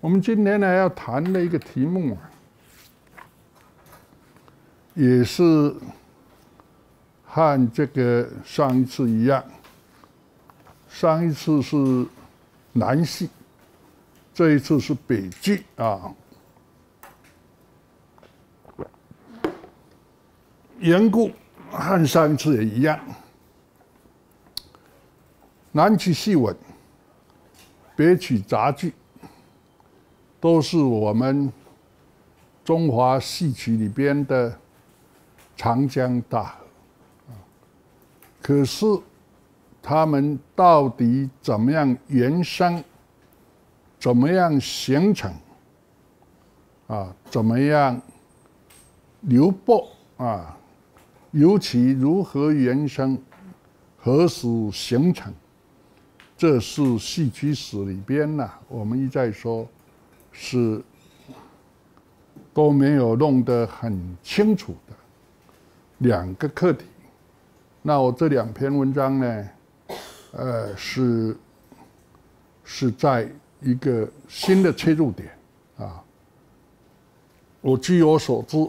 我们今天呢要谈的一个题目，也是和这个上一次一样，上一次是南系，这一次是北距啊。缘故和上一次也一样，南曲戏文、北曲杂剧，都是我们中华戏曲里边的长江大河。可是他们到底怎么样原生，怎么样形成，怎么样流播啊？尤其如何原生，何时形成，这是戏曲史里边呢，我们一再说，是都没有弄得很清楚的两个课题。那我这2篇文章呢，是在一个新的切入点啊。我据我所知，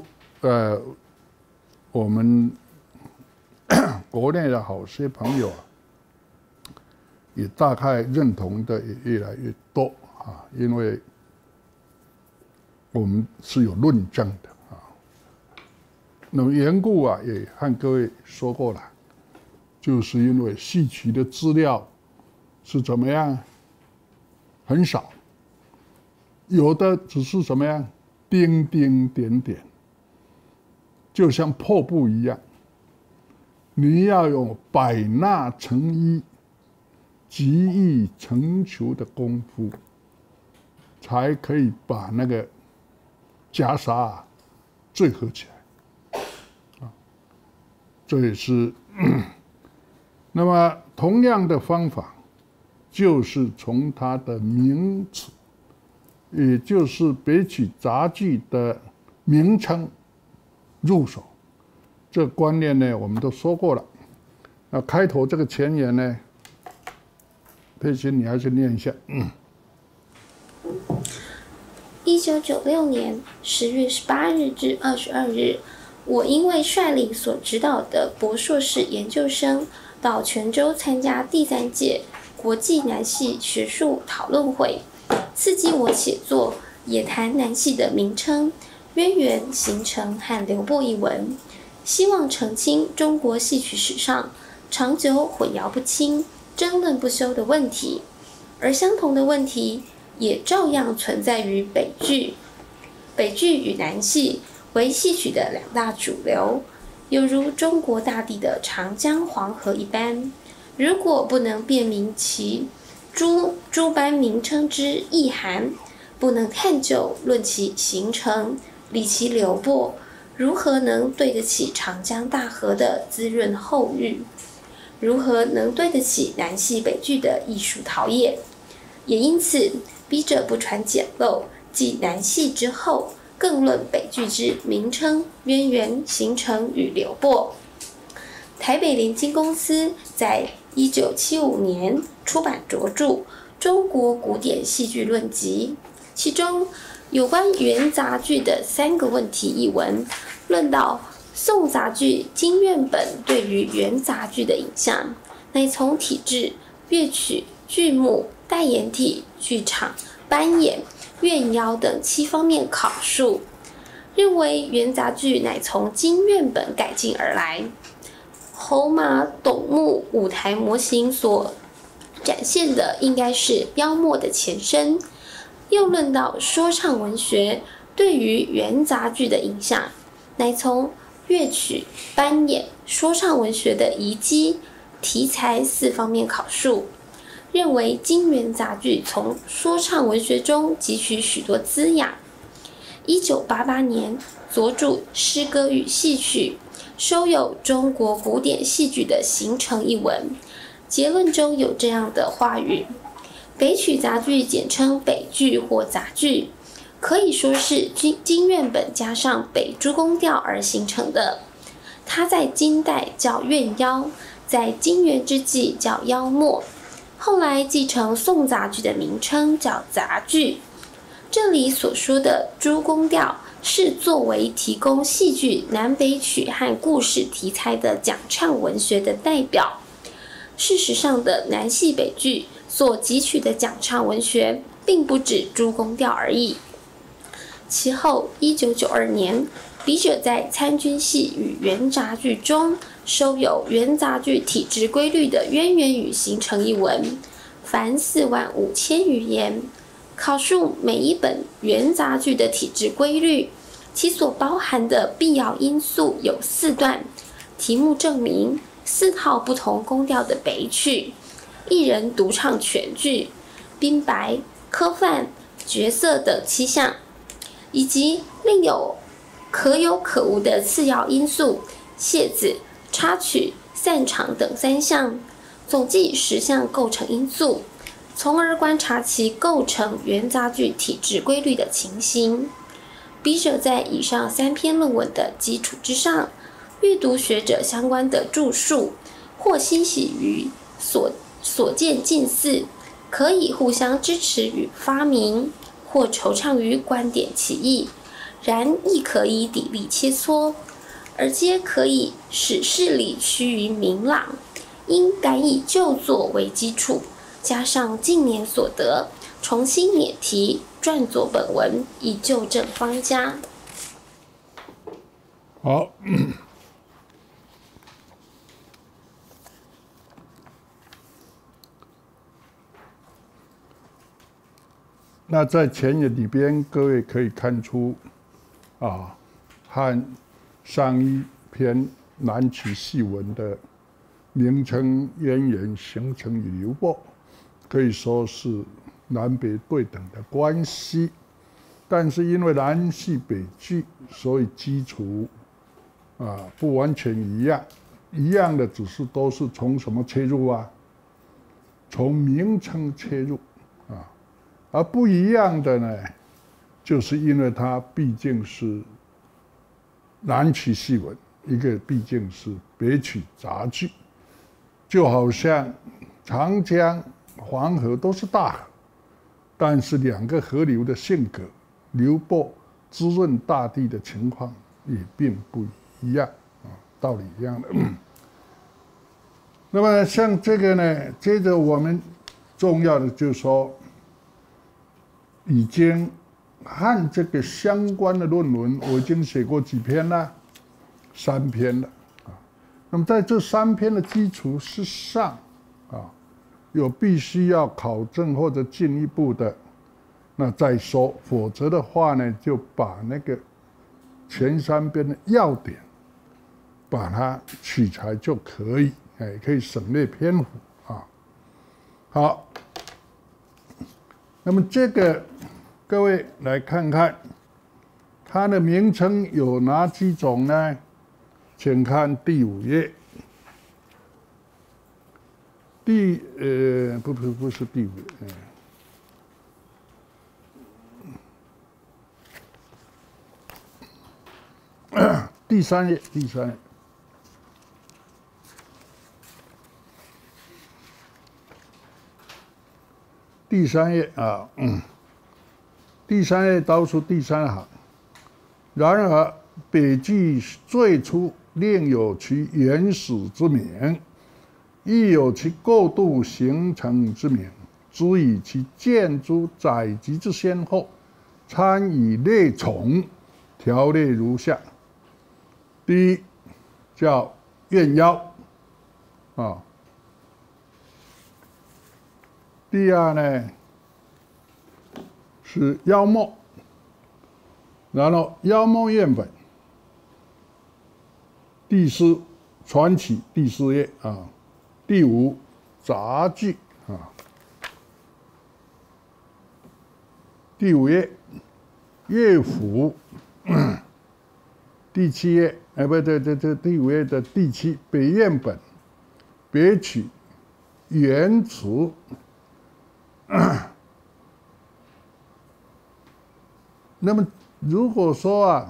我们国内的好些朋友也大概认同的也越来越多啊，因为我们是有论证的啊。那么缘故也和各位说过了，就是因为戏曲的资料是怎么样，很少，有的只是怎么样，丁丁点点。就像破布一样，你要有百纳成一、集意成球的功夫，才可以把那个袈裟缀合起来。这也是那么同样的方法，就是从它的名词，也就是北曲杂剧的名称入手。这观念呢，我们都说过了。那开头这个前言呢，佩欣你还是念一下。 1996年10月18日至22日，我因为率领所指导的博硕士研究生到泉州参加第3届国际南戏学术讨论会，刺激我写作，也谈南戏的名称、渊源、形成和流播一文，希望澄清中国戏曲史上长久混淆不清、争论不休的问题，而相同的问题也照样存在于北剧。北剧与南戏为戏曲的2大主流，犹如中国大地的长江黄河一般，如果不能辨明其诸般名称之意涵，不能探究论其形成，理其流播，如何能对得起长江大河的滋润厚育？如何能对得起南戏北剧的艺术陶冶？也因此，笔者不传简陋，继南戏之后，更论北剧之名称、渊源、形成与流播。台北联经公司在1975年出版着著《中国古典戏剧论集》，其中有关元杂剧的3个问题一文，论到宋杂剧京院本对于元杂剧的影响，乃从体制、乐曲、剧目、代言体、剧场、班演、院邀等7方面考述，认为元杂剧乃从京院本改进而来。侯马董木舞台模型所展现的应该是妖默的前身。又论到说唱文学对于元杂剧的影响，乃从乐曲、班演、说唱文学的遗迹、题材4方面考述，认为京元杂剧从说唱文学中汲取许多滋养。1988年佐著《诗歌与戏曲》，收有《中国古典戏剧的形成》一文，结论中有这样的话语：北曲杂剧简称北剧或杂剧，可以说是京院本加上北诸宫调而形成的。它在金代叫院邀，在金元之际叫妖默，后来继承宋杂剧的名称叫杂剧。 这里所说的诸宫调是作为提供戏剧南北曲和故事题材的讲唱文学的代表。事实上的南戏北剧所汲取的讲唱文学并不止诸宫调而已。其后1992年，笔者在参军戏与元杂剧中收有元杂剧体制规律的渊源与形成一文，凡45000余言，考述每一本元杂剧的体制规律，其所包含的必要因素有4段，题目证明4套不同宫调的北曲，一人独唱全剧，宾白、科范、角色等7项，以及另有可有可无的次要因素、谢子、插曲、散场等3项，总计10项构成因素，从而观察其构成元杂剧体制规律的情形。笔者在以上3篇论文的基础之上，阅读学者相关的著述，或欣喜于所见近似，可以互相支持与发明，或惆怅于观点歧义，然亦可以砥砺切磋，而皆可以使事理趋于明朗。应改以旧作为基础，加上近年所得，重新拟题撰作本文，以纠正方家。 好，那在前言里边，各位可以看出，和上一篇南曲戏文的名称渊源形成与流播，可以说是南北对等的关系。但是因为南戏北剧，所以基础不完全一样。一样的只是都是从什么切入啊？从名称切入啊。而不一样的呢，就是因为它毕竟是南曲戏文，一个毕竟是北曲杂剧，就好像长江、黄河都是大河，但是2个河流的性格、流播、滋润大地的情况也并不一样道理一样的。那么像这个呢，接着我们重要的就是说，已经和这个相关的论文，我已经写过几篇了，3篇了那么在这3篇的基础之上有必须要考证或者进一步的，那再说，否则的话呢，就把那个前3篇的要点把它取材就可以，可以省略篇幅好，那么这个各位来看看，它的名称有哪几种呢？请看第5页。不是第5页，第3页，第3页。第3页第3页倒数第3行。然而，北剧最初另有其原始之名，亦有其过渡形成之名，只以其建筑载籍之先后，参以列从，条列如下：第一叫怨妖第2呢是妖魔，然后妖魔院本，第4传奇，第4页第5杂剧第5页乐府，第7页不对，这第5页的第7北院本，北曲原词。那么如果说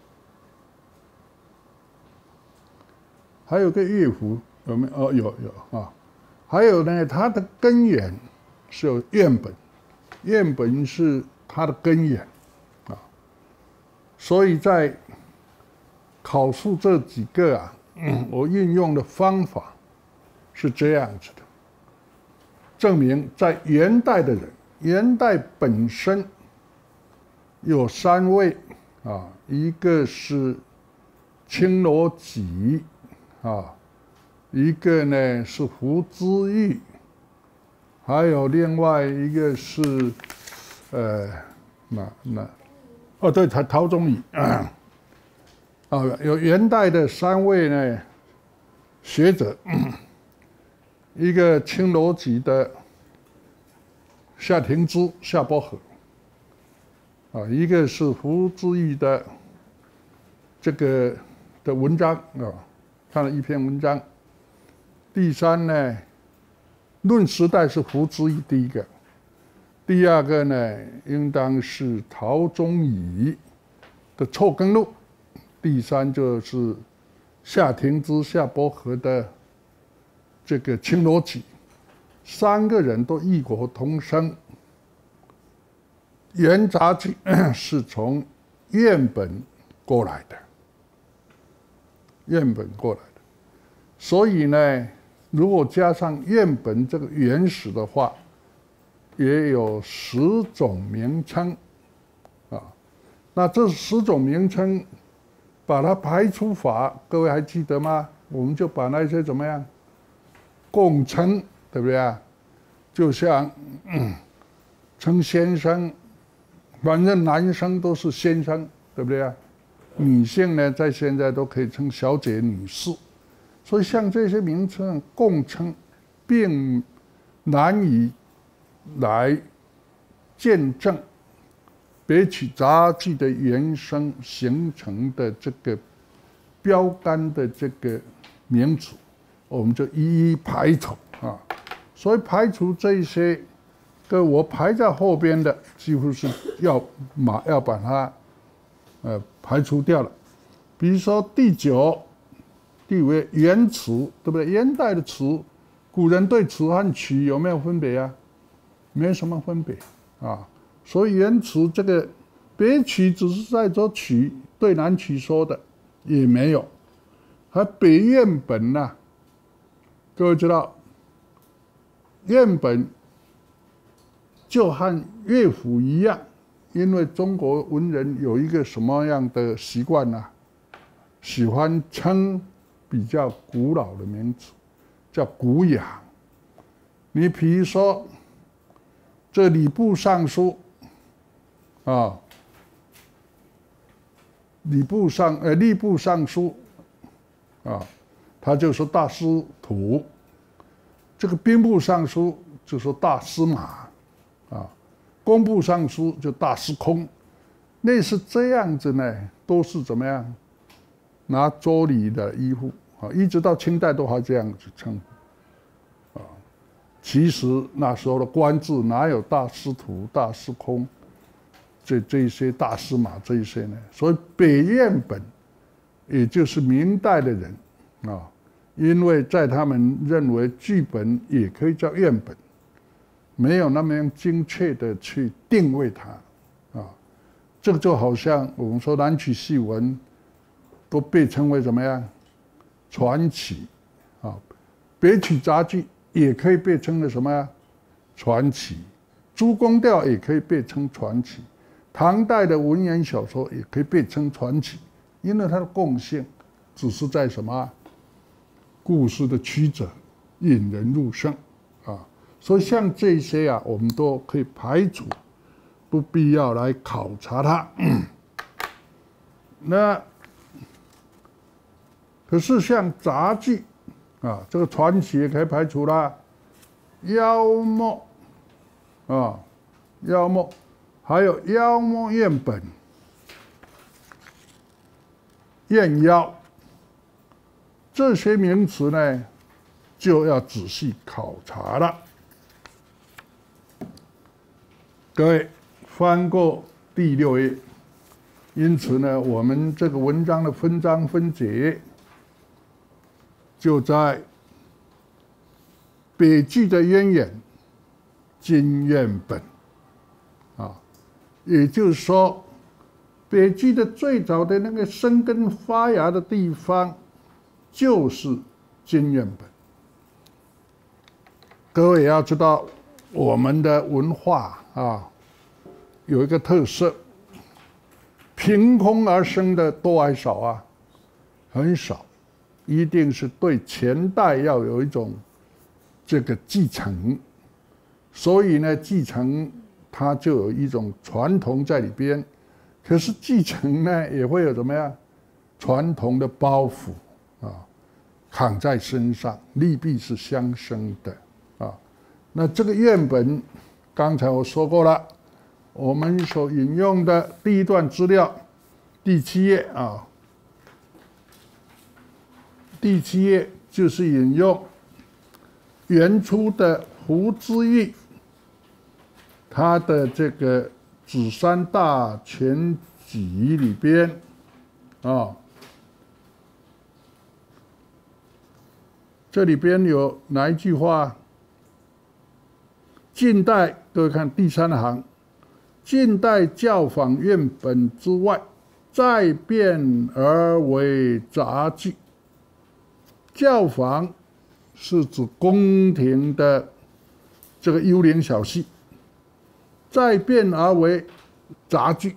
还有个乐府有没有？有还有呢，它的根源是有院本，院本是它的根源啊。所以在考述这几个啊，我运用的方法是这样子的，证明在元代的人，元代本身有3位啊，一个是青罗辑啊，一个呢是胡之玉，还有另外一个是对，陶宗仪有元代的3位呢学者，一个青罗辑的夏廷之、夏伯和一个是胡之玉的这个的文章看了一篇文章。第3呢，论时代是胡之玉第一个，第2个呢，应当是陶宗仪的《错根录》，第3就是夏廷之、夏伯和的这个青罗辑。3个人都异国同生。元杂剧是从院本过来的，所以呢，如果加上院本这个原始的话，也有10种名称那这10种名称，把它排除法，各位还记得吗？我们就把那些怎么样共称，对不对啊？就像称先生。反正男生都是先生，对不对啊？女性呢，在现在都可以称小姐、女士，所以像这些名称共称，并难以来见证北曲杂剧的原生形成的这个标杆的这个名词，我们就一一排除所以排除这些。我排在后边的几乎是要把它排除掉了。比如说第9，第5元词，对不对？元代的词，古人对词和曲有没有分别啊？没什么分别所以元词这个北曲只是在做曲，对南曲说的也没有。而北院本各位知道，院本就和乐府一样，因为中国文人有一个什么样的习惯喜欢称比较古老的名词，叫古雅。你比如说，这礼部尚书吏部尚书他就说大司徒；这个兵部尚书就说大司马。工部尚书就大司空，类似这样子呢，都是怎么样拿周礼的依附一直到清代都还这样子称呼其实那时候的官制哪有大司徒、大司空这些大司马这一些呢？所以北院本，也就是明代的人因为在他们认为剧本也可以叫院本。没有那么样精确的去定位它这个就好像我们说南曲戏文都被称为怎么样传奇北曲杂剧也可以被称为什么呀传奇，诸宫调也可以被称传奇，唐代的文言小说也可以被称传奇，因为它的共性只是在什么故事的曲折，引人入胜所以像这些我们都可以排除，不必要来考察它。那可是像杂剧这个传奇也可以排除啦，妖魔妖魔，还有妖魔院本、验妖这些名词呢，就要仔细考察了。各位翻过第6页，因此呢，我们这个文章的分章分节就在北剧的渊源、今院本也就是说，北极的最早的那个生根发芽的地方，就是金院本。各位也要知道，我们的文化啊，有一个特色，凭空而生的多还少啊？很少，一定是对前代要有一种这个继承，所以呢，继承它就有一种传统在里边。可是继承呢，也会有怎么样传统的包袱啊，扛在身上，利弊是相生的啊。那这个院本，刚才我说过了，我们所引用的第一段资料，第7页啊，第7页就是引用元初的胡之玉，他的这个《紫山大全集》里边啊，这里边有哪一句话？近代，各位看第3行，近代教坊院本之外，再变而为杂剧。教坊是指宫廷的这个幽灵小戏，再变而为杂剧。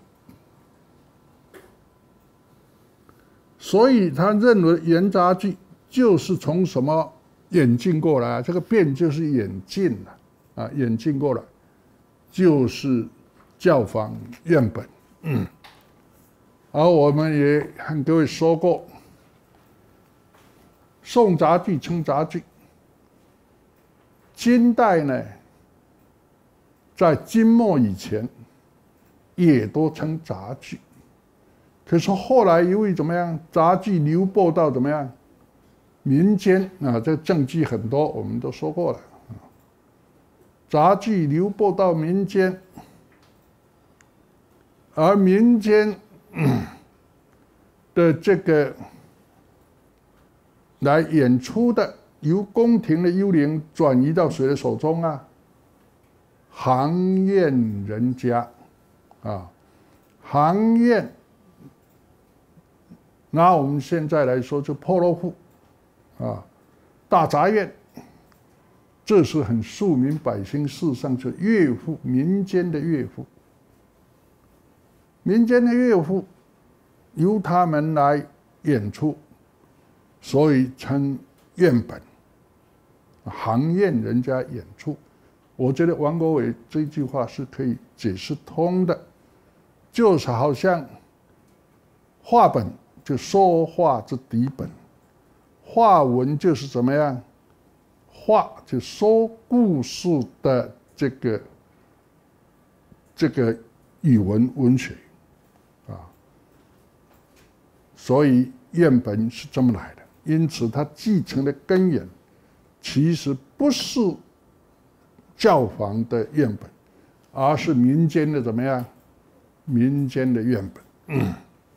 所以他认为元杂剧就是从什么演进过来，这个变就是演进了。啊，演进过来，就是教坊院本。而我们也和各位说过，宋杂剧称杂剧，金代呢，在金末以前，也都称杂剧。可是后来由于怎么样，杂剧流播到怎么样，民间啊，这证据很多，我们都说过了。杂剧流播到民间，而民间的这个来演出的，由宫廷的幽灵转移到谁的手中啊？行院人家啊，行院，拿我们现在来说，就破落户啊，大杂院。这是很庶民百姓，事实上是乐府，民间的乐府。民间的乐府由他们来演出，所以称院本。行院人家演出，我觉得王国维这句话是可以解释通的，就是好像话本就说话之底本，话文就是怎么样？话就说故事的这个语文文学啊，所以院本是这么来的。因此，它继承的根源其实不是教坊的院本，而是民间的怎么样？民间的院本。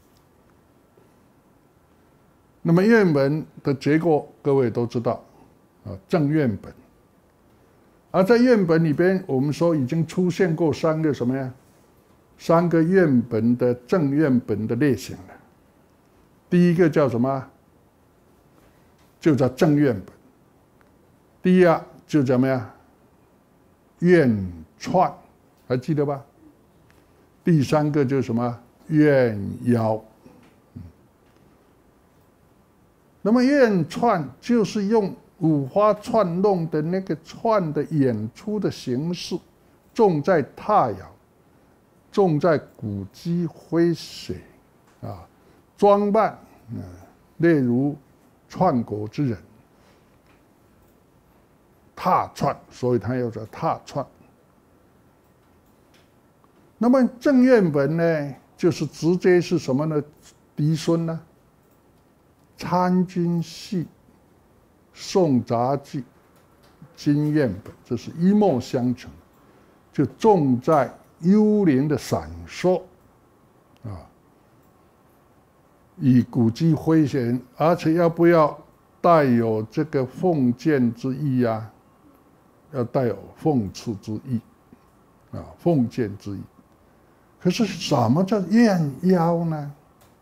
那么院本的结果，各位都知道。正院本，而在院本里边，我们说已经出现过3个什么呀？3个院本的正院本的类型了。第一个叫什么？就叫正院本。第二就怎么样？院串，还记得吧？第3个就是什么？院腰。那么院串就是用五花串弄的那个串的演出的形式，重在踏摇，重在鼓机诙谐啊，装扮例如串果之人，踏串，所以它又叫踏串。那么正院本呢，就是直接是什么呢？嫡孙呢？参军戏。宋杂剧、金院本，这是一脉相承，就重在幽灵的闪烁，啊，以鼓机诙谐，而且要不要带有这个讽谏之意啊？要带有讽刺之意，啊，讽谏之意。 可是什么叫验妖呢？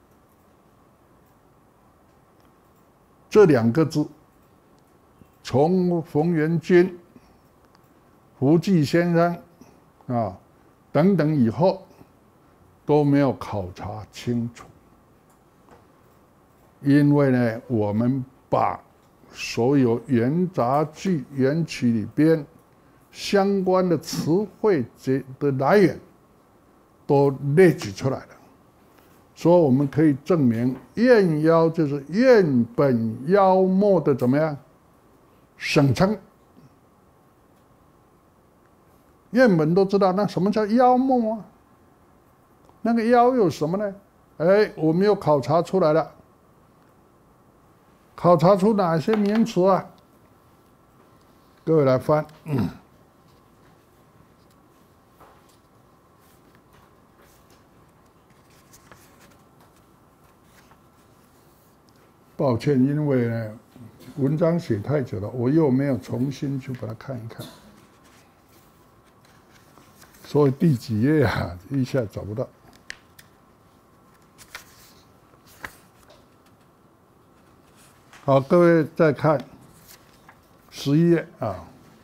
这2个字，从冯元君、胡济先生等等以后都没有考察清楚。因为呢，我们把所有元杂剧、元曲里边相关的词汇的来源都列举出来了，所以我们可以证明验妖就是院本妖末的怎么样省称。院本都知道，那什么叫妖末啊？那个妖有什么呢？我们又考察出来了。考察出哪些名词啊？各位来翻。抱歉，因为呢文章写太久了，我又没有重新去把它看一看，所以第几页啊，一下找不到。好，各位再看11页啊，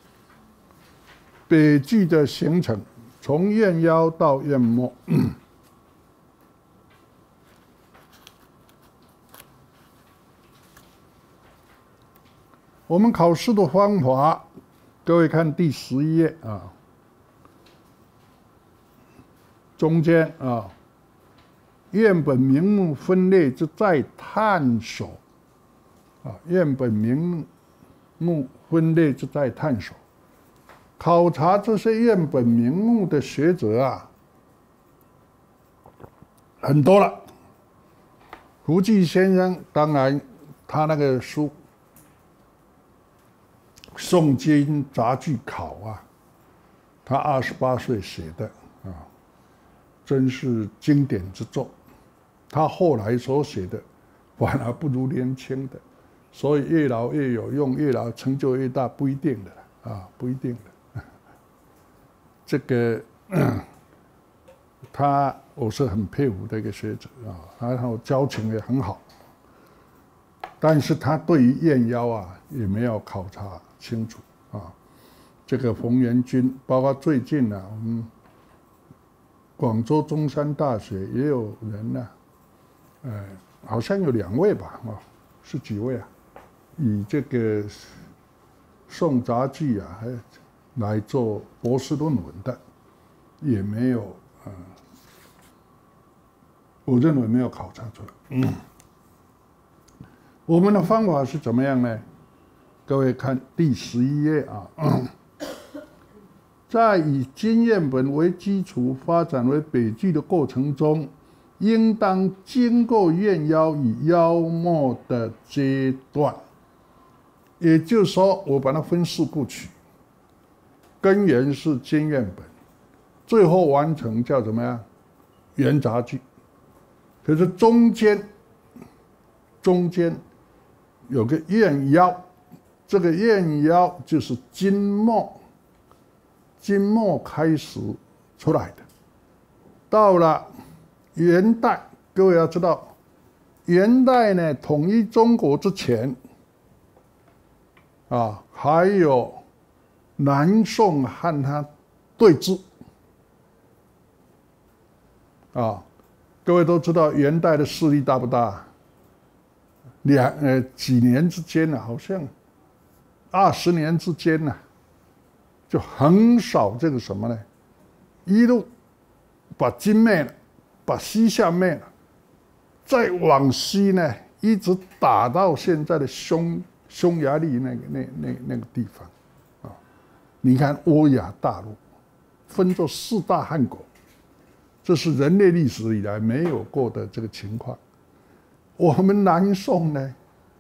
北剧的形成，从验妖到验末。我们考试的方法，各位看第11页啊，中间啊，院本名目分类之在探索。院本名目分类之在探索，考察这些院本名目的学者啊，很多了。胡济先生，当然他那个书《宋金杂剧考》啊，他28岁写的啊，真是经典之作。他后来所写的反而不如年轻的。所以越老越有用，越老成就越大，不一定的啊，不一定的。这个我是很佩服的一个学者啊，然后交情也很好，但是他对于验妖啊也没有考察清楚啊。这个冯元君，包括最近呢，我们广州中山大学也有人呢，好像有2位吧，是几位啊？以这个宋杂剧啊来做博士论文的，也没有我认为没有考察出来。我们的方法是怎么样呢？各位看第11页啊，在以经验本为基础发展为北剧的过程中，应当经过验妖与妖末的阶段。也就是说，我把它分4部曲，根源是经验本，最后完成叫怎么样？元杂剧。可是中间有个验妖，这个验妖就是金末开始出来的。到了元代，各位要知道，元代呢统一中国之前。还有南宋和他对峙各位都知道元代的势力大不大？几年之间呢，好像20年之间呢，就横扫这个什么呢？一路把金灭了，把西夏灭了，再往西呢，一直打到现在的匈牙利那个地方你看欧亚大陆分作4大汗国，这是人类历史以来没有过的这个情况。我们南宋呢，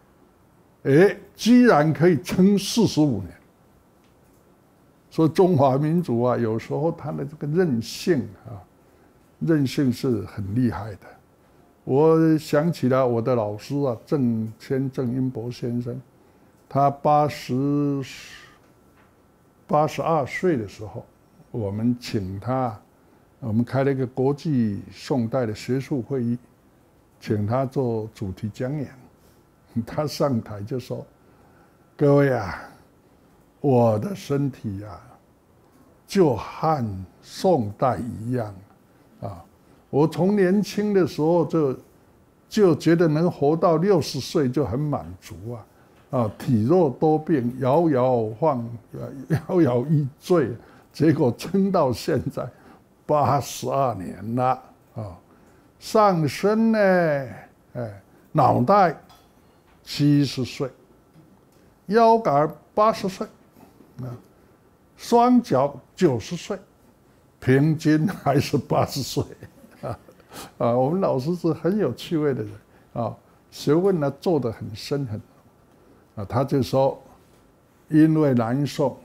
居然可以撑45年。所以中华民族啊，有时候他的这个韧性是很厉害的。我想起了我的老师啊，郑英博先生。他82岁的时候，我们请他我们开了一个国际宋代的学术会议，请他做主题讲演。他上台就说：“各位啊，我的身体啊，就和宋代一样啊。我从年轻的时候就觉得能活到60岁就很满足啊，体弱多病，摇摇欲坠，结果撑到现在82年了啊。上身呢，脑袋70岁，腰杆80岁，双脚90岁，平均还是80岁。”我们老师是很有趣味的人啊，学问呢做得很深很他就说，因为南宋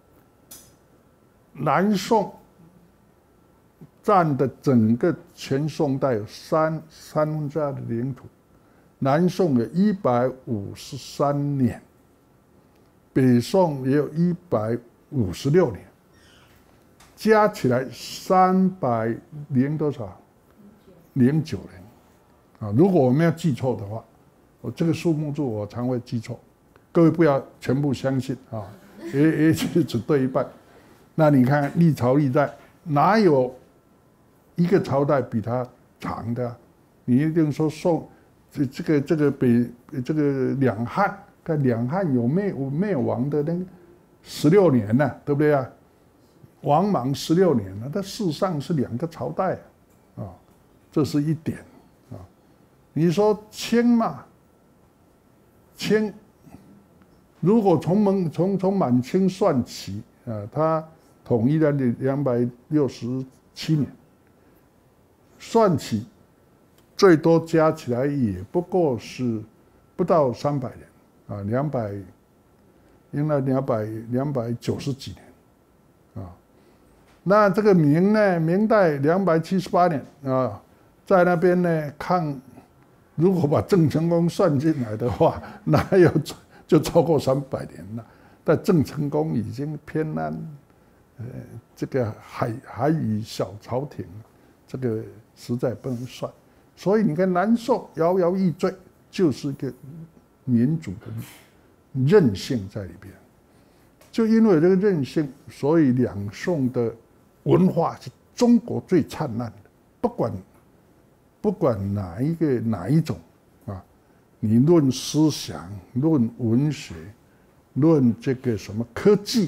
占的整个全宋代有三分之二的领土，南宋有153年，北宋也有156年，加起来300多少？09年啊！如果我没有记错的话，我这个数目字我常会记错，各位不要全部相信啊，也只对一半。那你看历朝历代，哪有一个朝代比它长的？你一定说宋这个两汉，看两汉有灭亡的那个16年呢，对不对啊？王莽16年了，它事实上是2个朝代啊，这是一点啊。你说清嘛？清，如果从满清算起啊，它统一了267年，算起最多加起来也不过是不到300年啊应该290几年啊。那这个明呢，明代278年啊，在那边呢如果把郑成功算进来的话，那就超过300年了。但郑成功已经偏安，这个还与小朝廷，这个实在不能算。所以你看南宋摇摇欲坠，就是一个民主的韧性在里边。就因为这个韧性，所以两宋的文化是中国最灿烂的，不管哪一种啊，你论思想、论文学、论这个什么科技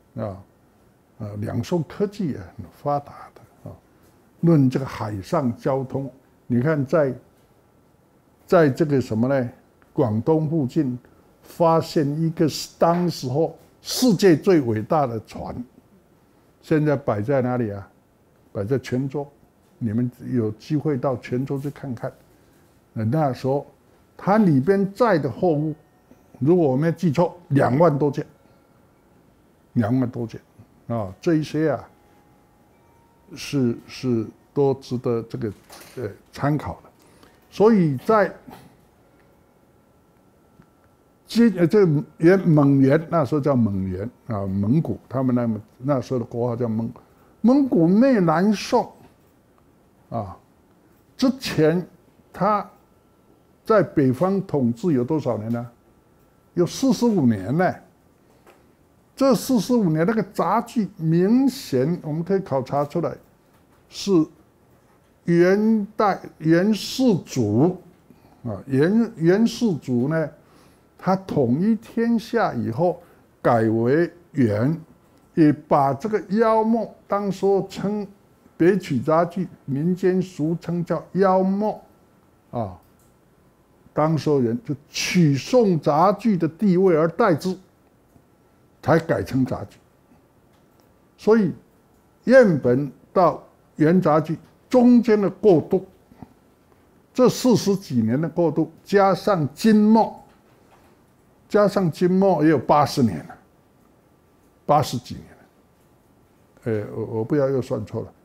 两宋科技也很发达的啊。论这个海上交通，你看在这个什么呢？广东附近发现一个当时候世界最伟大的船，现在摆在哪里啊？摆在泉州。你们有机会到泉州去看看。那时候它里边载的货物，如果我没记错，2万多件，2万多件啊！这一些啊，是都值得这个参考的。所以在这蒙元那时候叫蒙元啊，蒙古他们那时候的国号叫蒙古灭南宋啊，之前他在北方统治有多少年呢？有45年呢。这45年那个杂剧明显我们可以考察出来，是元世祖啊，元世祖呢，他统一天下以后改为元，也把这个妖梦当时称别曲杂剧，民间俗称叫妖梦啊。当时人就取宋杂剧的地位而代之，才改成杂剧。所以燕本到元杂剧中间的过渡，这40几年的过渡，加上金末也有80年了，80几年了。我不要又算错了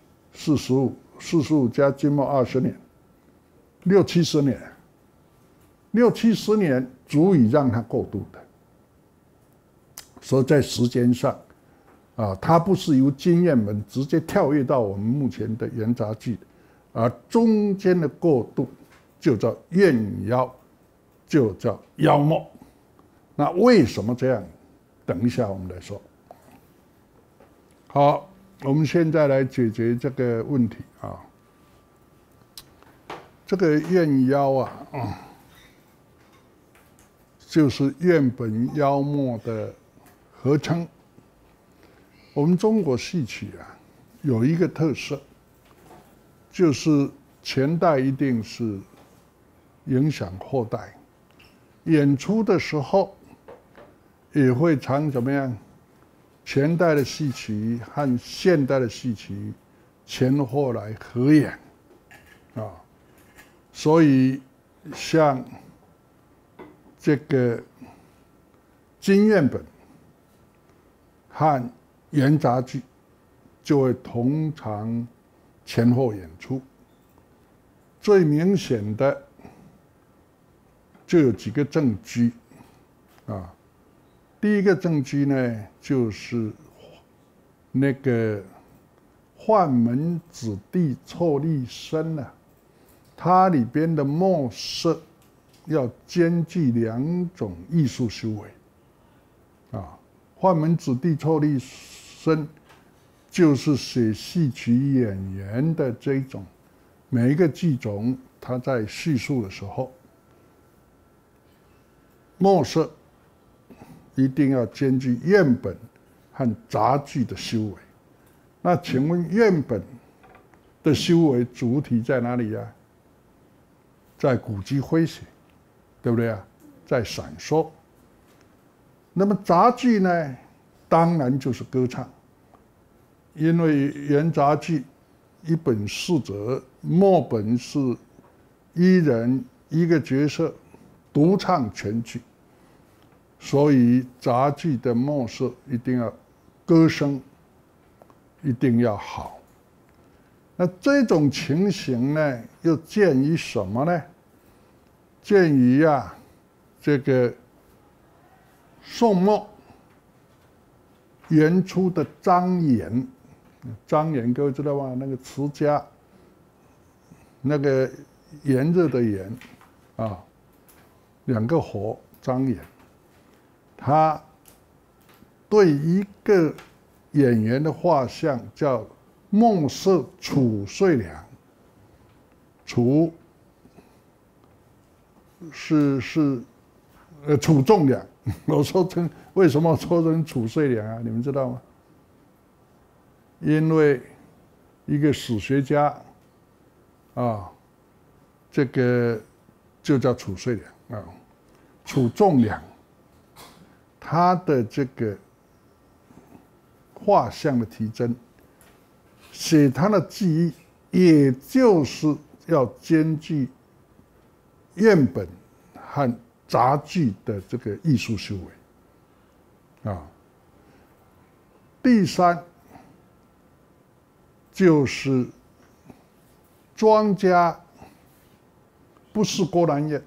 ，45加金末20年，60-70年，60-70年足以让它过渡的。所以在时间上， 它不是由经验本直接跳跃到我们目前的元杂剧，而中间的过渡就叫怨与妖，就叫妖魔。那为什么这样？等一下我们来说。好，我们现在来解决这个问题啊。这个怨与妖就是怨本妖末的合称。我们中国戏曲有一个特色，就是前代一定是影响后代，演出的时候也会常怎么样？前代的戏曲和现代的戏曲前后来合演所以像这个京院本和元杂剧就会同场前后演出。最明显的就有几个证据第一个证据呢，就是那个宦门子弟臭立身它里边的墨色要兼具2种艺术修为宦门子弟臭立身就是写戏曲演员的这种每一个剧种，他在叙述的时候，墨色一定要兼具院本和杂剧的修为。那请问院本的修为主体在哪里在古迹诙谐，对不对在闪烁。那么杂剧呢，当然就是歌唱，因为元杂剧一本4则，末本是一人一个角色独唱全剧。所以杂剧的末色一定要歌声一定要好。那这种情形呢，又鉴于什么呢？鉴于这个宋末元初的张炎，张炎各位知道吗？那个词家，那个炎热的炎2个火，张炎。他对一个演员的画像叫孟氏褚遂良，褚是褚仲良，我说成为什么说成褚遂良你们知道吗？因为一个史学家这个就叫褚遂良褚仲良。他的这个画像的题真，写他的技艺，也就是要兼具院本和杂剧的这个艺术修为第3就是庄家不是郭兰燕，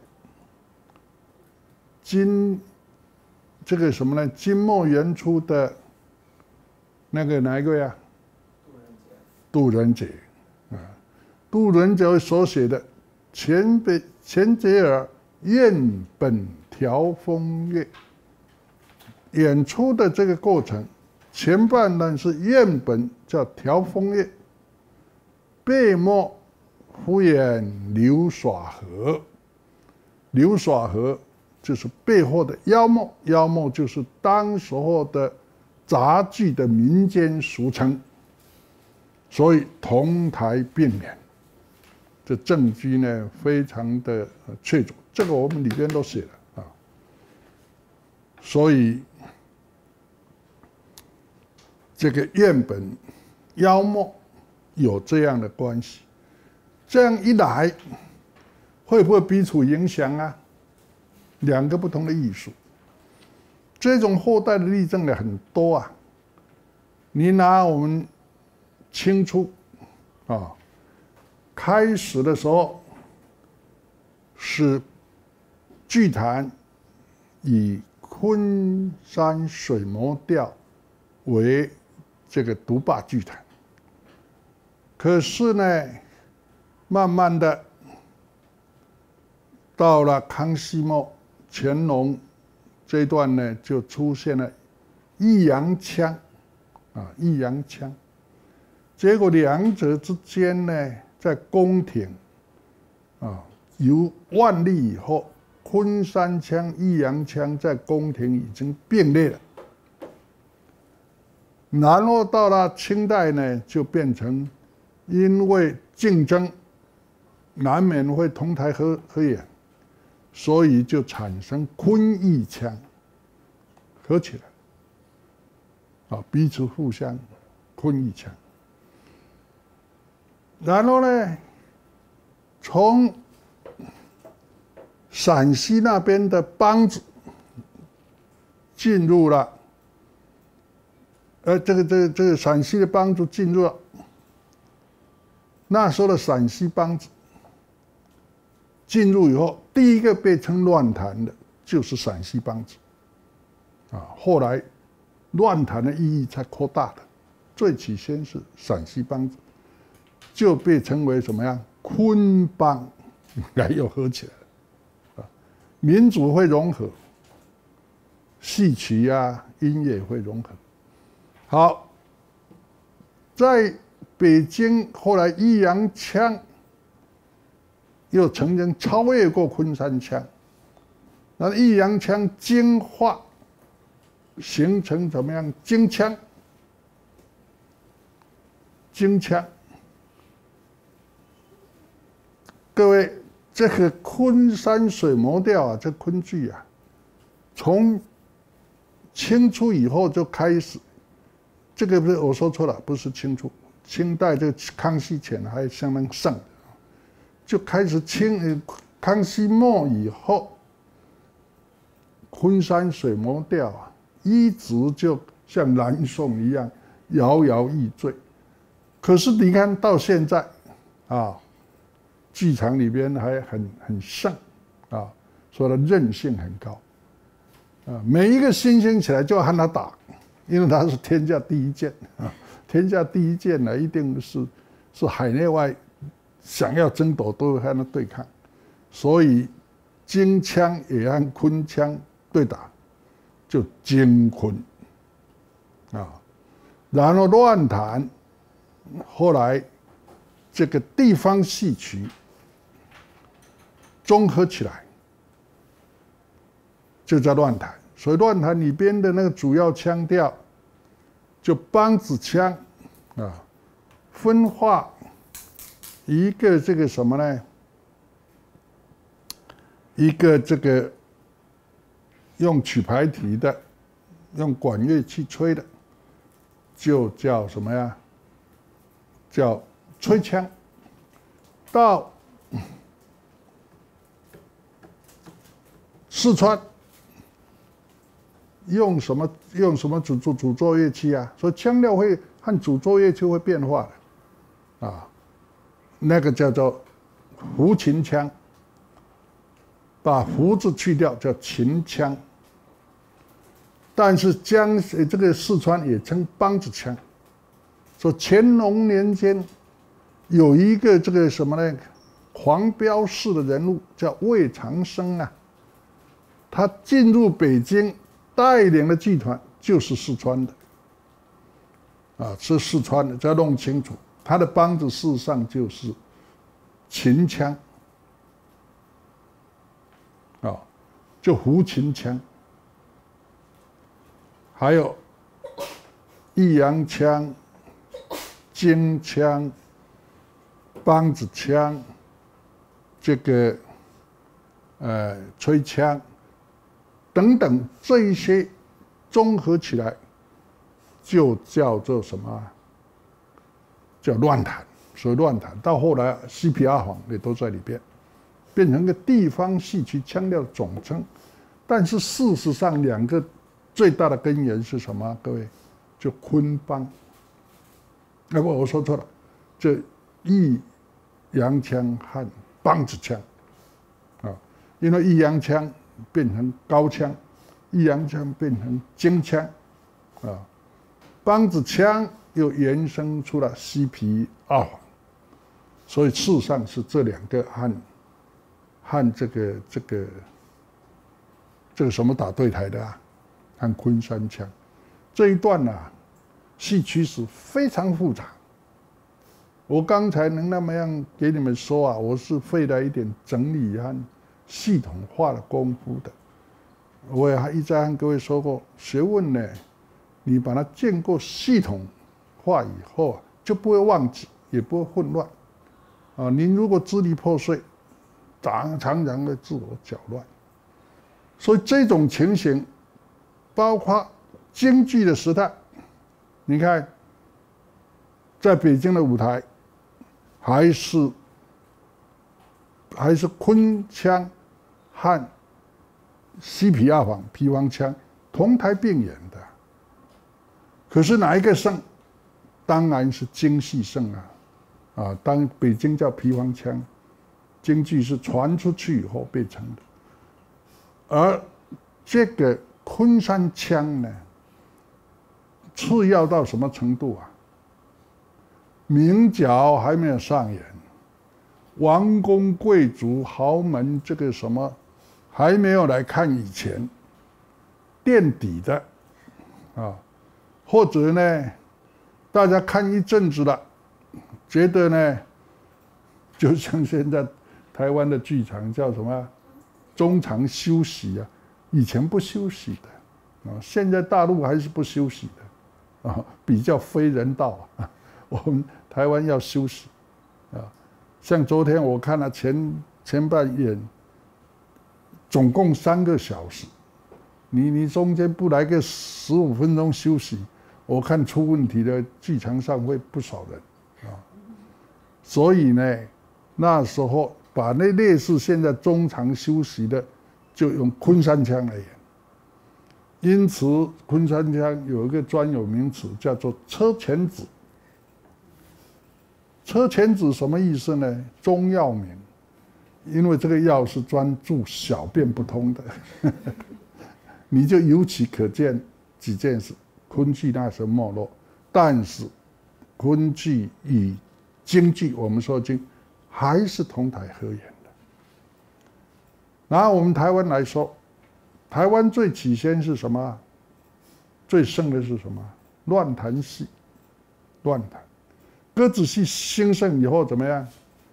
这个什么呢？金末元初的那个哪一个杜仁杰杜仁杰所写的钱结儿院本调风月，演出的这个过程，前半段是院本叫调风月，背末敷衍刘耍和，刘耍和就是背后的妖魔，妖魔就是当时候的杂剧的民间俗称，所以同台并演，这证据呢非常的确凿，这个我们里边都写了所以这个院本妖魔有这样的关系，这样一来，会不会彼此影响2个不同的艺术，这种后代的例证呢很多你拿我们清初开始的时候是剧坛以昆山水磨调为这个独霸剧团。可是呢，慢慢的到了康熙末、乾隆这一段呢，就出现了抑扬腔，抑扬腔。结果两者之间呢，在宫廷，由万历以后，昆山腔、抑扬腔在宫廷已经并列了。然后到了清代呢，就变成因为竞争，难免会同台合演，所以就产生昆抑腔，合起来，彼此互相昆抑腔。然后呢，从陕西那边的梆子进入了，这个陕西的梆子进入了，那时候的陕西梆子进入以后，第一个被称乱弹的就是陕西梆子，后来乱弹的意义才扩大的，最起先是陕西梆子。就被称为什么样？昆梆，来又合起来了，民族会融合，戏曲音乐会融合。好，在北京后来抑扬腔又曾经超越过昆山腔，那抑扬腔精化，形成怎么样？京腔，京腔。各位，这个昆山水磨调这昆剧从清初以后就开始，这个不是我说错了，不是清初，清代这个康熙前还相当盛，就开始康熙末以后，昆山水磨调一直就像南宋一样摇摇欲坠。可是你看到现在剧场里边还很盛，说的韧性很高，每一个新兴起来就要和他打，因为他是天下第一剑天下第一剑呢，一定是海内外想要争夺都会和他对抗，所以京腔也和昆腔对打，就京昆然后乱弹，后来这个地方戏曲综合起来，就叫乱弹。所以乱弹里边的那个主要腔调，就梆子腔分化一个这个什么呢？一个这个用曲牌体的，用管乐器吹的，就叫什么呀？叫吹腔。到四川用什么主奏乐器所以腔调会和主奏乐器会变化的那个叫做胡琴腔，把胡字去掉叫琴腔。但是这个四川也称梆子腔。说乾隆年间有一个这个什么呢？黄标式的人物叫魏长生他进入北京带领的剧团就是四川的，是四川的，这要弄清楚。他的梆子事实上就是秦腔，就胡琴腔，还有抑扬腔、京腔、梆子腔，这个吹腔。等等，这一些综合起来，就叫做什么？叫乱弹。所以乱弹到后来，西皮阿黄也都在里边，变成个地方戏曲腔调的总称。但是事实上，两个最大的根源是什么？各位，就昆梆。我说错了，这抑扬腔和梆子腔因为抑扬腔变成高腔，抑扬腔变成京腔， 梆子腔又延伸出了西皮二黄，所以事实上是这两个和这个什么打对台的啊？和昆山腔这一段啊，戏曲史非常复杂。我刚才能那么样给你们说啊，我是费了一点整理和系统化的功夫的。我也一再和各位说过，学问呢，你把它建构系统化以后啊，就不会忘记，也不会混乱。啊，您如果支离破碎，常常的自我搅乱。所以这种情形，包括京剧的时代，你看，在北京的舞台，还是昆腔和西皮二黄、皮黄腔同台并演的。可是哪一个胜？当然是京戏胜啊！啊，当北京叫皮黄腔，京剧是传出去以后被成的。而这个昆山腔呢，次要到什么程度啊？名角还没有上演，王公贵族豪门这个什么还没有来看以前，垫底的啊，或者呢，大家看一阵子了，觉得呢，就像现在台湾的剧场叫什么中场休息啊，以前不休息的啊，现在大陆还是不休息的啊，比较非人道啊。我们台湾要休息啊，像昨天我看了前半演，总共3个小时，你中间不来个15分钟休息，我看出问题的剧场上会不少人啊。所以呢，那时候把那类似现在中场休息的，就用昆山腔来演。因此，昆山腔有一个专有名词叫做车前子。车前子什么意思呢？中药名，因为这个药是专治小便不通的，你就由此可见几件事：昆剧那时候没落，但是昆剧与京剧，我们说京还是同台合演的。拿我们台湾来说，台湾最起先是什么？最盛的是什么？乱弹戏，乱弹。歌子戏兴盛以后怎么样？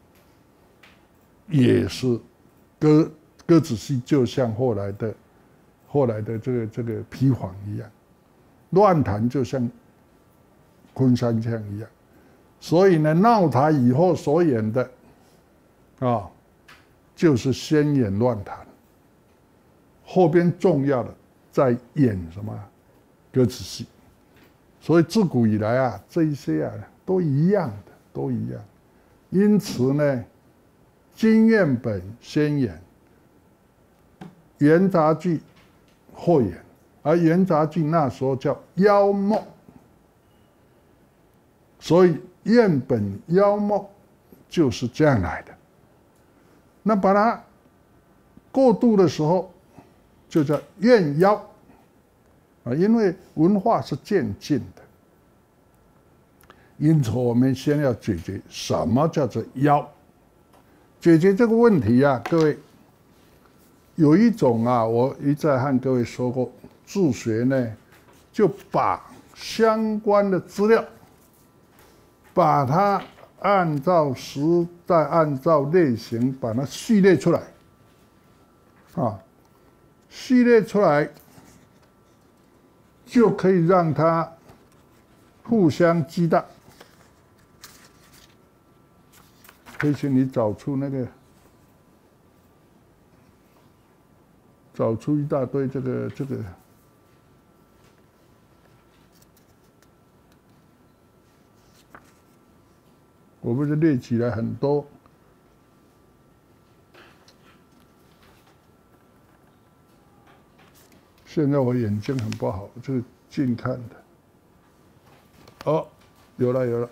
也是歌子戏就像后来的这个皮黄一样，乱弹就像昆山腔一样。所以呢，闹台以后所演的啊，就是先演乱弹，后边重要的再演什么歌子戏。所以自古以来啊，这一些啊都一样的，都一样。因此呢，京院本先演，元杂剧后演，而元杂剧那时候叫妖梦，所以院本妖梦就是这样来的。那把它过渡的时候，就叫院妖啊，因为文化是渐进的。因此，我们先要解决什么叫做妖。解决这个问题啊，各位，有一种啊，我一再和各位说过，自学呢，就把相关的资料，把它按照时代、按照类型，把它序列出来，啊，序列出来，就可以让它互相激荡。可以请你找出一大堆这个，我不是列起来很多。现在我眼睛很不好，这个近看的。哦，有了。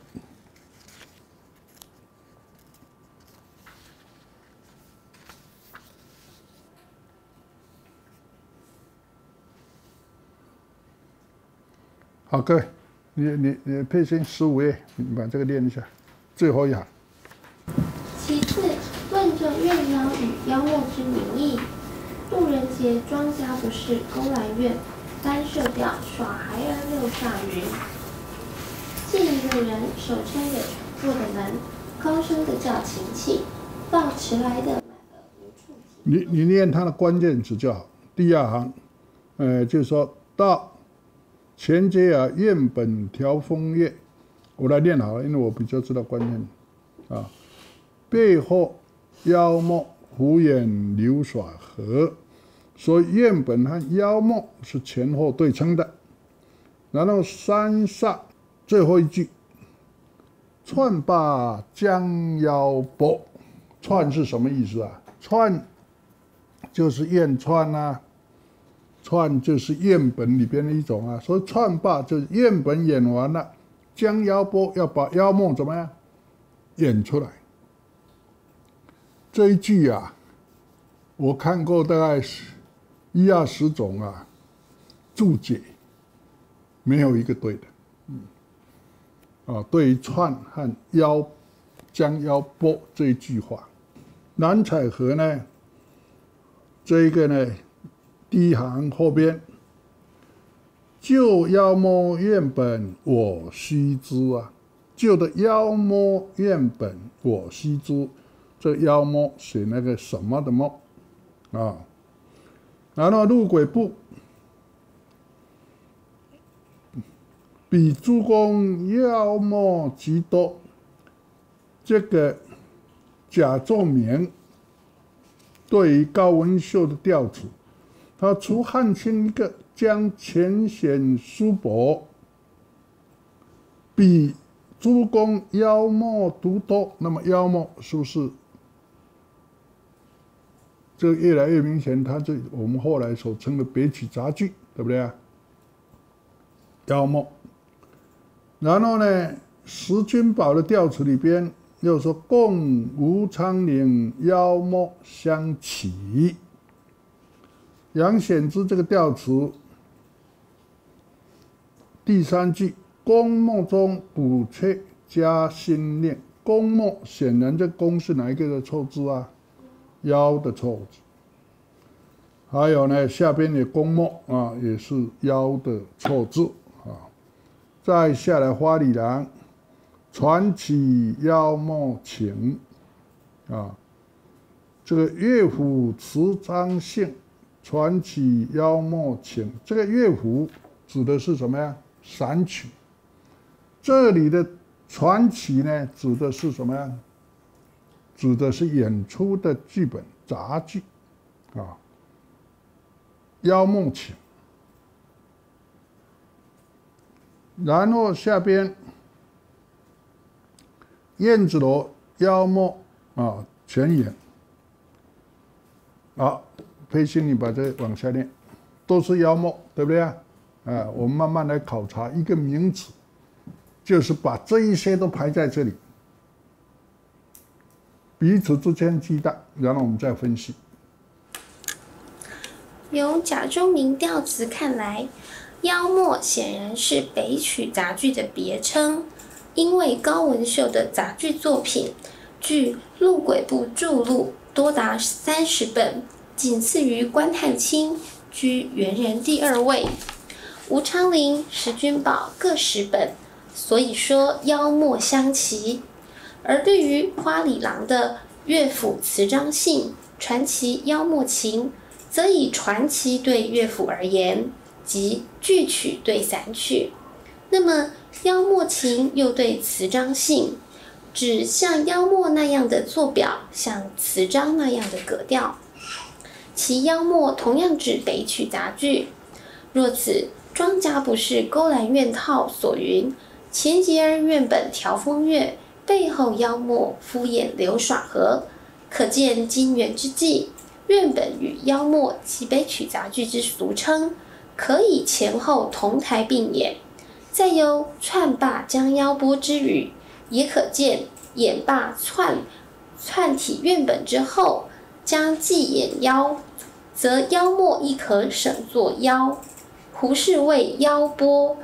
好，各位， 你配心15页，你把这个念一下，最后一行。 其次，论着怨妖与妖魔之名义，杜人节庄家不是勾栏院，单射调耍孩儿六煞云。见一个人手撑着船座的门，高声的叫晴晴，到迟来的满了无处停。 你念它的关键词就好。第2行，就是说到前节啊，院本调风月，我来念好了，因为我比较知道关键啊。背后妖魔胡眼流耍河，所以院本和妖魔是前后对称的。然后3煞最后一句，串罢将妖波，串是什么意思啊？串就是燕串啊，串就是院本里边的一种啊，所以串罢就是院本演完了，将妖波要把妖梦怎么样演出来。这一句啊，我看过大概10-20种啊注解，没有一个对的。对于串和妖将妖波这一句话，蓝采和呢，这一个呢，第1行后边，旧妖魔院本我须知啊，旧的妖魔院本我须知。这妖魔写那个什么的魔啊，然后入鬼部，比诸公妖魔极多。这个贾仲明对于高文秀的调子，他除汉卿一个将浅显叔伯，比诸公妖魔独多。那么妖魔是不是？这个越来越明显，它这我们后来所称的别曲杂句，对不对啊？妖魔，然后呢，石君宝的调词里边又说共吴昌岭妖魔相起。杨显之这个调词第3句，公梦中补阙加心念，公梦显然这公是哪一个的错字啊？妖的错字。还有呢，下边的公梦啊，也是妖的错字啊。再下来花里郎，传起妖魔情啊，这个乐府词章性，传起妖魔情。这个乐府指的是什么呀？散曲。这里的传起呢，指的是什么呀？指的是演出的剧本杂剧啊，妖梦情。然后下边燕子楼妖魔啊全演。好，裴鑫你把这往下念，都是妖魔，对不对啊？我们慢慢来考察一个名词，就是把这一些都排在这里。彼此之间忌惮，然后我们再分析。 由贾仲明调词看来，妖魔显然是北曲杂剧的别称，因为高文秀的杂剧作品，据陆轨部著录多达30本，仅次于关汉卿，居元人第2位。吴昌龄、石君宝各10本，所以说妖魔相齐。而对于花里郎的乐府词章性，传奇妖魔情，则以传奇对乐府而言，即剧曲对散曲。那么妖魔情又对词章性，指像妖魔那样的作表，像词章那样的格调。其妖魔同样指北曲杂剧。若此，庄家不是勾栏院套所云，前节儿院本调风月，背后妖魔敷衍流耍河，可见金元之际，院本与妖魔及北曲杂剧之俗称，可以前后同台并演。再有串罢将妖波之语，也可见演罢串体院本之后，将既演妖，则妖魔亦可省作妖。胡适谓妖波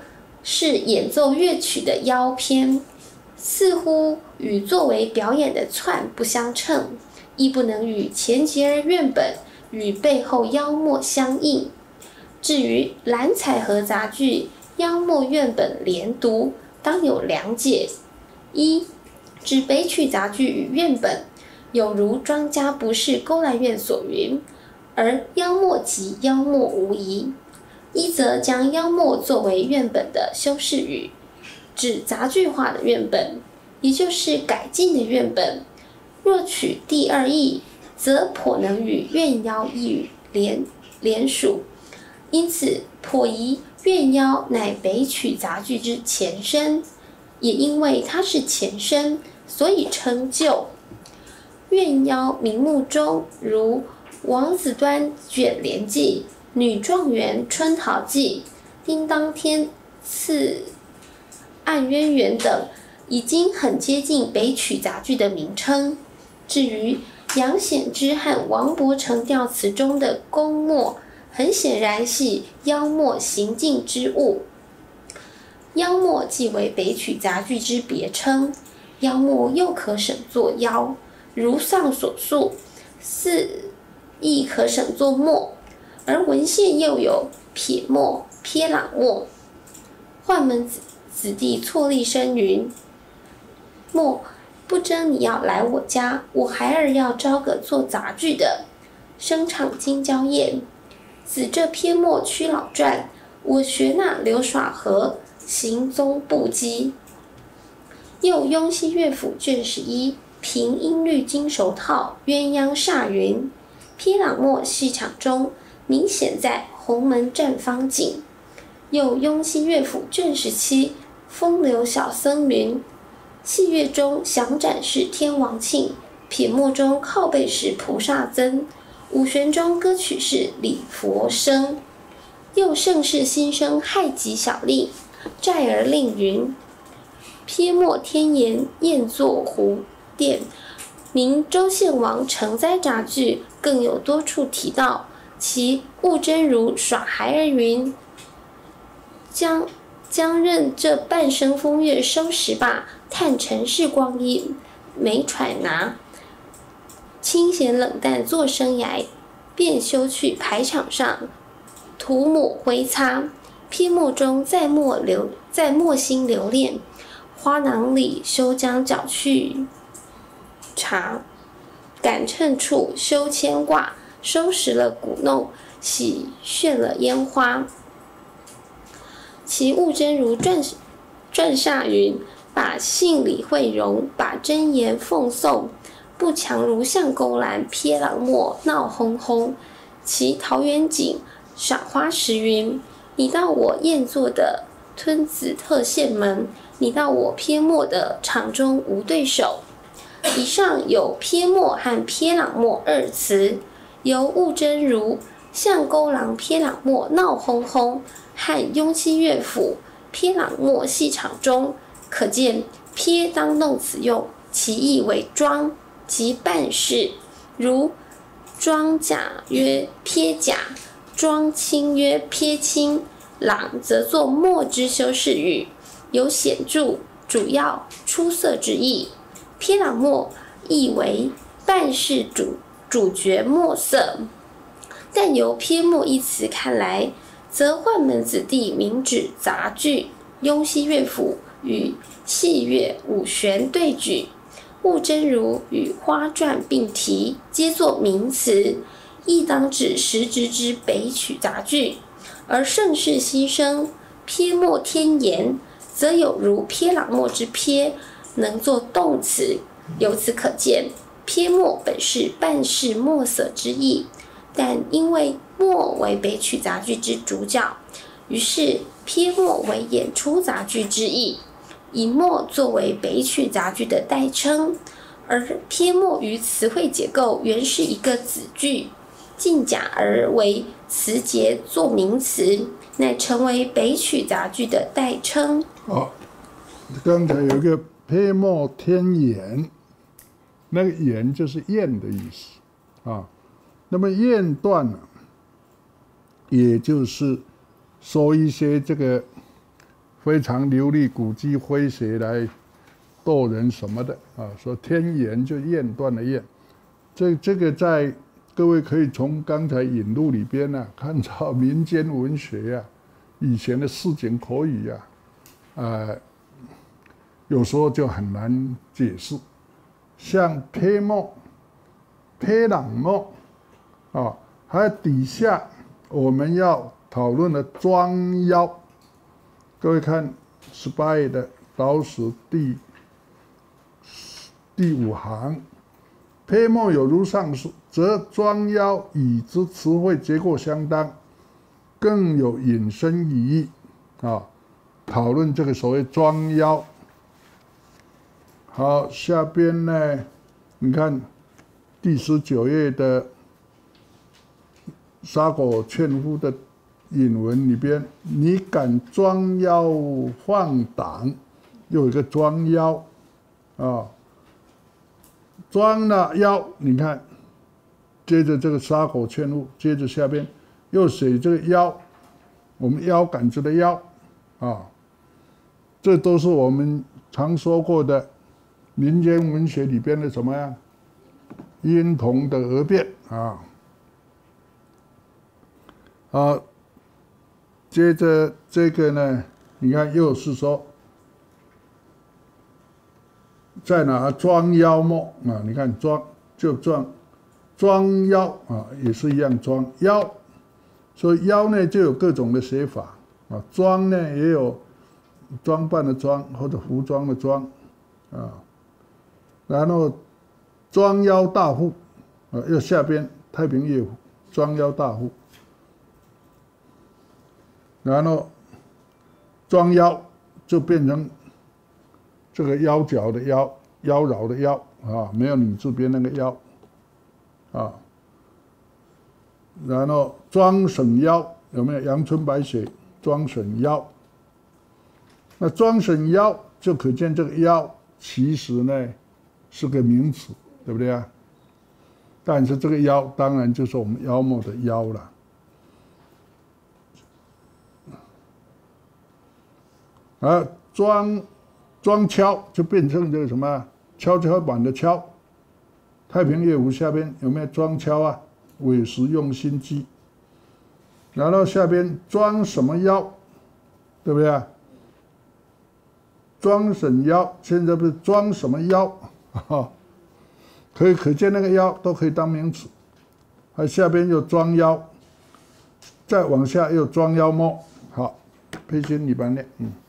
是演奏乐曲的腰篇，似乎与作为表演的串不相称，亦不能与前节儿院本与背后腰末相应。至于蓝采和杂剧腰末院本连读，当有两解：一，指北曲杂剧与院本，有如庄家不是勾栏院所云，而腰末及腰末无疑；一则将腰末作为院本的修饰语，指杂剧化的院本，也就是改进的院本。若取第二义，则颇能与院腰一语连属。因此颇疑院腰乃北曲杂剧之前身，也因为它是前身，所以称旧。院腰名目中，如王子端卷帘记、女状元春桃记、叮当天赐暗渊源等，已经很接近北曲杂剧的名称。至于杨显之和王伯成调词中的宫末，很显然系腰末行进之物。腰末即为北曲杂剧之别称，腰末又可省作腰，如上所述，四亦可省作末，而文献又有撇末、撇朗末。宦门子弟错立声云：末不争你要来我家，我孩儿要招个做杂剧的，声唱京郊宴。子这篇末屈老传，我学那刘耍和行踪不羁。又雍熙乐府卷11平音律金手套鸳鸯煞云，撇朗末戏场中明显在鸿门站方景。又雍熙乐府卷17风流小僧云，戏乐中详展示天王庆，撇末中靠背是菩萨僧，五弦中歌曲是礼佛声。又盛世新生害极小令债儿令云，撇末天颜宴作湖殿。明周献王成灾杂剧更有多处提到，其悟真如耍孩儿云，将任这半生风月收拾罢，叹尘世光阴没揣拿，清闲冷淡做生涯，便休去排场上涂抹挥擦。撇末中在墨心留恋，花囊里休将脚去查，赶称处休牵挂，收拾了鼓弄，洗炫了烟花。其悟真如传煞云，把信理会容，把真言奉送，不强如相勾栏撇朗末闹哄哄。其桃源景赏花时云，你到我宴坐的吞子特献门，你到我撇末的场中无对手。以上有撇末和撇朗末二词，由悟真如相勾郎撇朗末闹哄哄和雍熙乐府撇朗末戏场中，可见撇当动词用，其意为装，即办事，如装甲曰撇甲，装轻曰撇轻，朗则作末之修饰语，有显著、主要、出色之意。撇朗末意为办事主角末色。但由撇末一词看来，则宦门子弟明指杂剧，雍熙乐府与戏乐五弦对举，悟真如与花传并提，皆作名词，亦当指实质之北曲杂剧。而盛世新生撇末天颜，则有如撇朗末之撇，能作动词。由此可见，撇末本是办事末色之意，但因为末为北曲杂剧之主角，于是撇末为演出杂剧之意，以末作为北曲杂剧的代称。而撇末于词汇结构原是一个子句，进假而为词节作名词，乃成为北曲杂剧的代称。 刚才有一个撇末天颜，那个颜就是宴的意思啊。那么宴段呢，也就是说一些这个非常流利古迹诙谐来逗人什么的啊，说天言就燕断了燕，这个在各位可以从刚才引录里边呢、看到民间文学啊，以前的市井口语啊，有时候就很难解释，像撇墨、撇朗墨啊，还有底下我们要讨论的庄腰。各位看18页的倒数第5行，撇墨有如上述，则庄腰已知词汇结构相当，更有引申语义啊。讨论这个所谓庄腰。好，下边呢，你看第19页的沙狗劝夫的引文里边，你敢庄腰放党，又有一个庄腰啊，庄了腰，你看，接着这个沙狗劝夫，接着下边又写这个腰，我们腰杆子的腰啊，这都是我们常说过的民间文学里边的什么呀？婴童的讹辩啊。好，接着这个呢，你看又是说，在哪庄腰墨啊？你看庄就庄腰啊，也是一样庄腰，所以腰呢就有各种的写法啊。装呢也有装扮的装或者服装的装啊，然后庄腰大户啊，又下边太平乐府庄腰大户。然后庄腰就变成这个腰脚的腰，妖娆的妖啊，没有女字边那个腰啊。然后庄审腰有没有？阳春白雪庄审腰。那庄审腰就可见这个腰其实呢是个名词，对不对啊？但是这个腰当然就是我们妖魔的妖了。而庄敲就变成这个什么跷跷板的跷，太平乐府下边有没有庄敲啊？委实用心机。然后下边庄什么腰，对不对啊？庄审腰，现在不是庄什么腰啊？可见那个腰都可以当名词。还下边又庄腰，再往下又庄腰墨。好，佩君你帮念，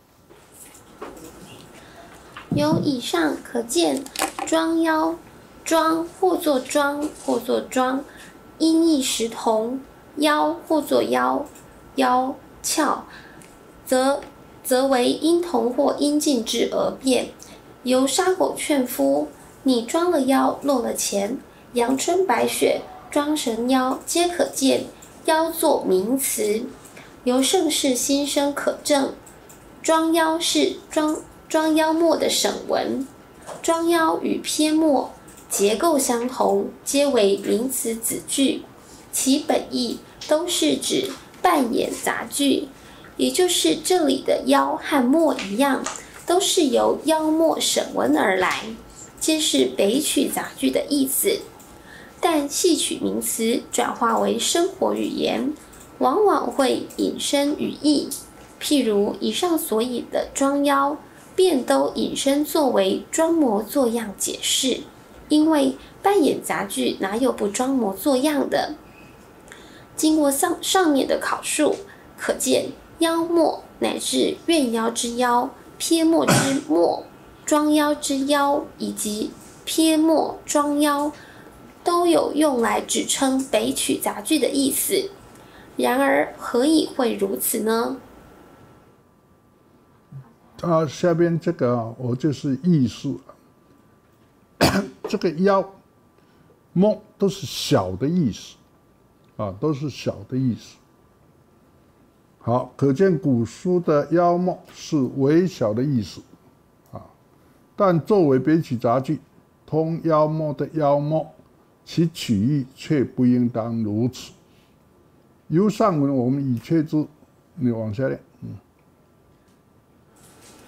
由以上可见，庄腰、庄或作庄或作庄，音译实同；腰或作腰、腰翘，则为音同或音近之讹辩。由沙狗劝夫，你装了腰露了钱，阳春白雪、庄神腰皆可见，腰作名词。由盛世新生可证，庄腰是庄腰墨的省文，庄腰与撇墨结构相同，皆为名词子句，其本意都是指扮演杂句，也就是这里的腰和墨一样，都是由腰墨省文而来，皆是北曲杂句的意思。但戏曲名词转化为生活语言，往往会引申语义，譬如以上所引的庄腰，便都引申作为装模作样解释，因为扮演杂句哪有不装模作样的？经过上面的考述，可见腰墨乃至怨腰之腰、撇墨之墨、庄腰之腰以及撇墨、庄腰，都有用来指称北曲杂句的意思。然而何以会如此呢？ 下边这个我就是意思，这个腰、墨都是小的意思，都是小的意思。好，可见古书的腰墨是微小的意思，但作为北曲杂句，通腰墨的腰墨，其曲意却不应当如此。由上文我们已确知，你往下念。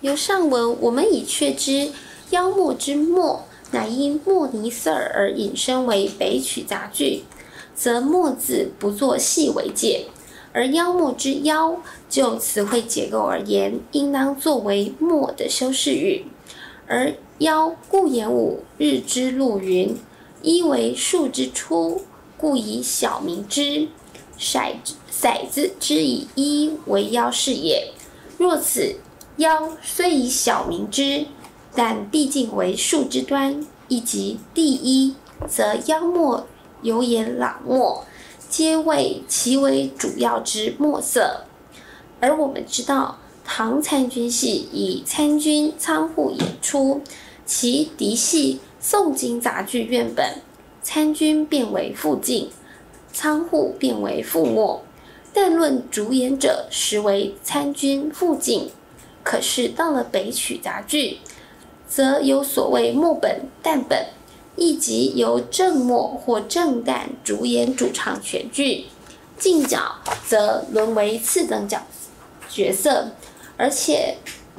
由上文我们已确知，妖墨之墨乃因莫尼色尔而引申为北曲杂句，则墨字不作细为解；而妖墨之妖，就词汇结构而言，应当作为墨的修饰语。而妖故言武，日之陆云，一为数之初，故以小名之。骰子之以一为妖是也。若此妖虽以小名之，但毕竟为数之端，亦即第一，则妖墨有眼朗墨，皆为其为主要之墨色。而我们知道，唐参军戏以参军仓户演出，其嫡系宋经杂剧院本，参军变为副镜，仓户变为副墨，但论主演者，实为参军副镜。可是到了北曲杂剧，则有所谓墨本、旦本，亦即由正墨或正旦主演主唱全剧，镜角则沦为次等角色，而且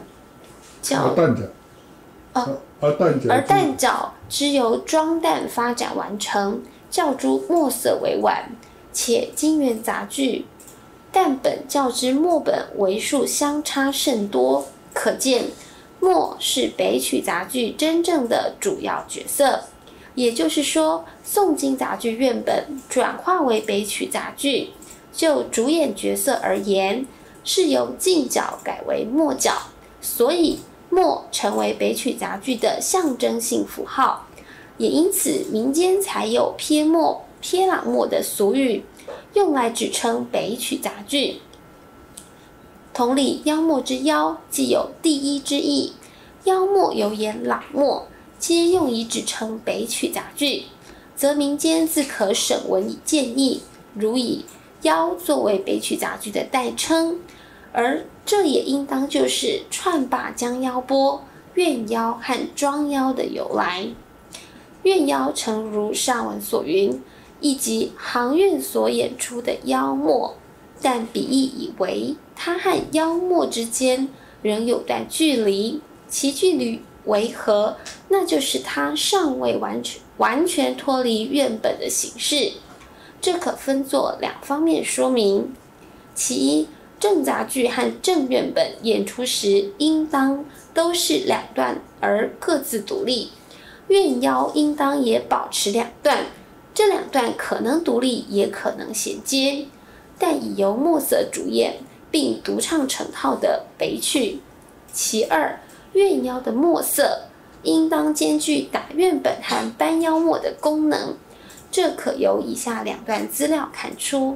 旦角只由装旦发展完成，较诸墨色为晚，且金元杂剧旦本较之墨本为数相差甚多，可见墨是北曲杂剧真正的主要角色。也就是说，宋经杂剧院本转化为北曲杂剧，就主演角色而言，是由镜角改为墨角，所以墨成为北曲杂剧的象征性符号，也因此民间才有撇墨、撇朗墨的俗语，用来指称北曲杂剧。同理，妖墨之妖既有第一之意，妖墨有眼朗墨，皆用以指称北曲杂剧，则民间自可审文以见义，如以妖作为北曲杂剧的代称，而这也应当就是串罢江妖波、怨妖和庄妖的由来。怨妖诚如上文所云，亦即行院所演出的妖墨，但笔意以为它和妖墨之间仍有段距离，其距离为何？那就是它尚未完全脱离院本的形式。这可分作两方面说明。其一，正杂剧和正院本演出时，应当都是两段而各自独立，怨妖应当也保持两段，这两段可能独立，也可能衔接，但以由墨色主演并独唱成套的北曲。其二，怨妖的墨色应当兼具打院本和搬妖墨的功能，这可由以下两段资料看出。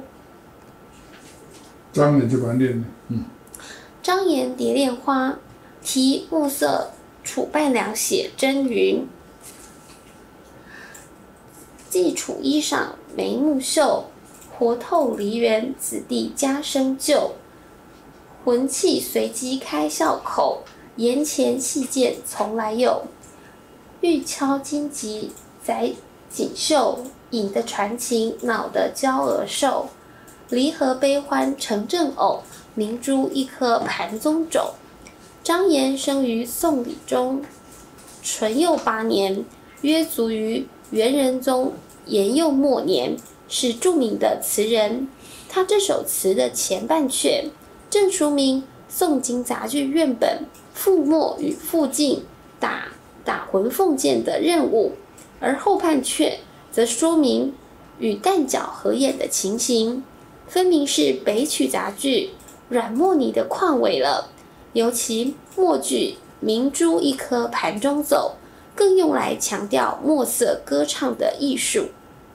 张炎这番练呢？ 张炎蝶恋花题墨色楚半良写真云：既楚衣裳眉目秀，活透梨园子弟家生旧。魂气随机开笑口，檐前细见从来有。玉敲金棘载锦绣，引得传情恼得娇娥瘦。离合悲欢成正偶，明珠一颗盘中肘。张炎生于宋理宗淳佑8年，约卒于元仁宗延佑末年，是著名的词人。他这首词的前半阙正说明宋经杂剧院本副墨与副镜打魂凤剑的任务，而后半阙则说明与旦角合演的情形，分明是北曲杂剧软墨泥的况味了。尤其末句明珠一颗盘中走，更用来强调墨色歌唱的艺术。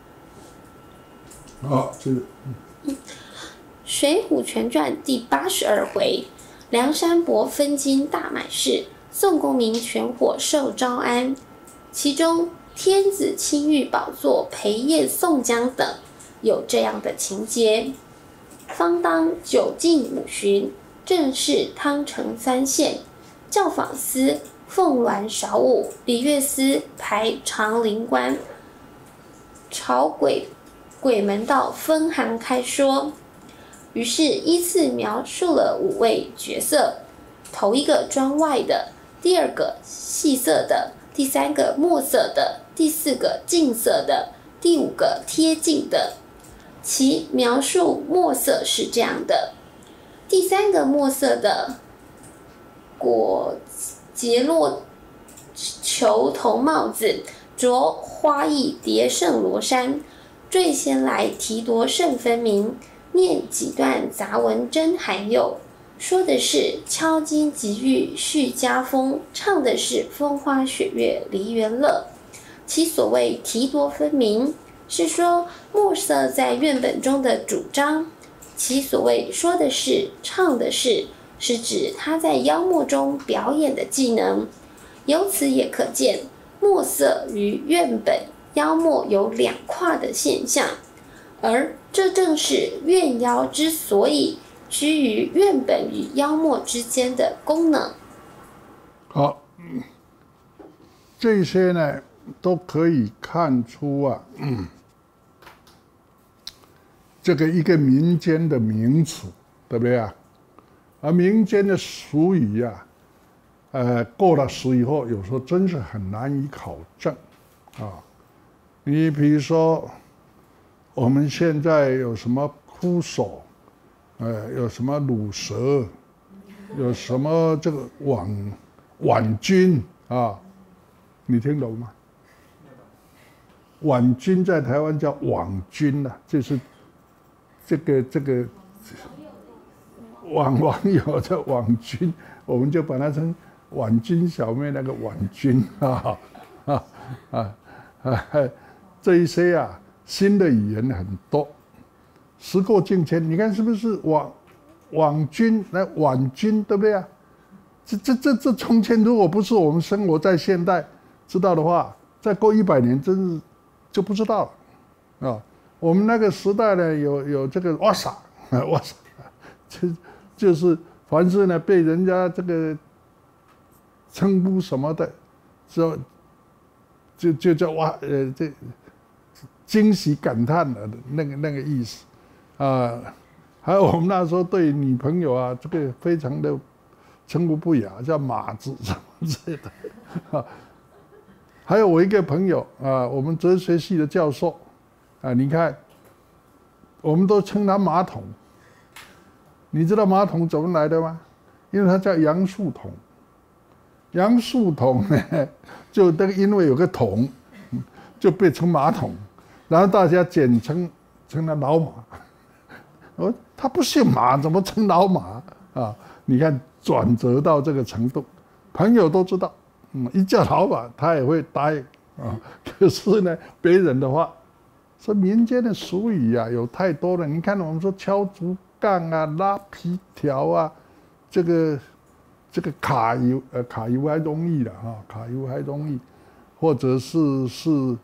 水浒全传第82回，梁山伯分金大满室，宋公明全伙受招安。其中天子青玉宝座陪宴宋江等有这样的情节：方当9进5巡，正是汤城3县，教坊司凤鸾少武，礼乐司排长陵关，朝鬼门道分行开说。于是依次描述了5位角色， 头一个砖外的，第二个细色的，第三个墨色的，第四个近色的，第五个贴近的。其描述墨色是这样的：第三个墨色的果节落球头帽子，着花翼叠圣罗衫，最先来题夺甚分明，念几段杂文真含有。说的是敲金击玉续家风，唱的是风花雪月梨园乐。其所谓题夺分明，是说墨色在院本中的主张；其所谓说的是唱的是，是指他在妖墨中表演的技能。由此也可见墨色与院本妖墨有两跨的现象，而这正是院妖之所以居于院本与妖墨之间的功能。 好，这些呢都可以看出啊，这个一个民间的名词，对不对啊？而民间的俗语啊，过了时以后，有时候真是很难以考证啊。你比如说，我们现在有什么枯手，有什么乳蛇，有什么这个婉君啊，你听懂吗？婉君在台湾叫网君啊，就是这个网友的网君，我们就把它称婉君小妹那个婉君这一些啊，新的语言很多，时过境迁，你看是不是网君来婉君，对不对啊？这从前如果不是我们生活在现代知道的话，再过100年真是就不知道了啊。我们那个时代呢，有这个哇撒，就是凡是呢被人家这个称呼什么的，就叫哇这惊喜感叹的那个意思啊。还有我们那时候对女朋友啊，这个非常的称呼不雅，叫马子什么之类的啊。还有我一个朋友啊，我们哲学系的教授啊，你看，我们都称他马桶。你知道马桶怎么来的吗？因为他叫杨树桶。杨树桶呢，就那个因为有个桶，就被称马桶，然后大家简称他老马。他不姓马，怎么称老马啊？你看转折到这个程度，朋友都知道，一叫老马他也会答应啊。可是呢，别人的话，说民间的俗语啊，有太多了。你看我们说敲竹杠啊、拉皮条啊，这个卡油还容易了哈，卡油还容易，或者是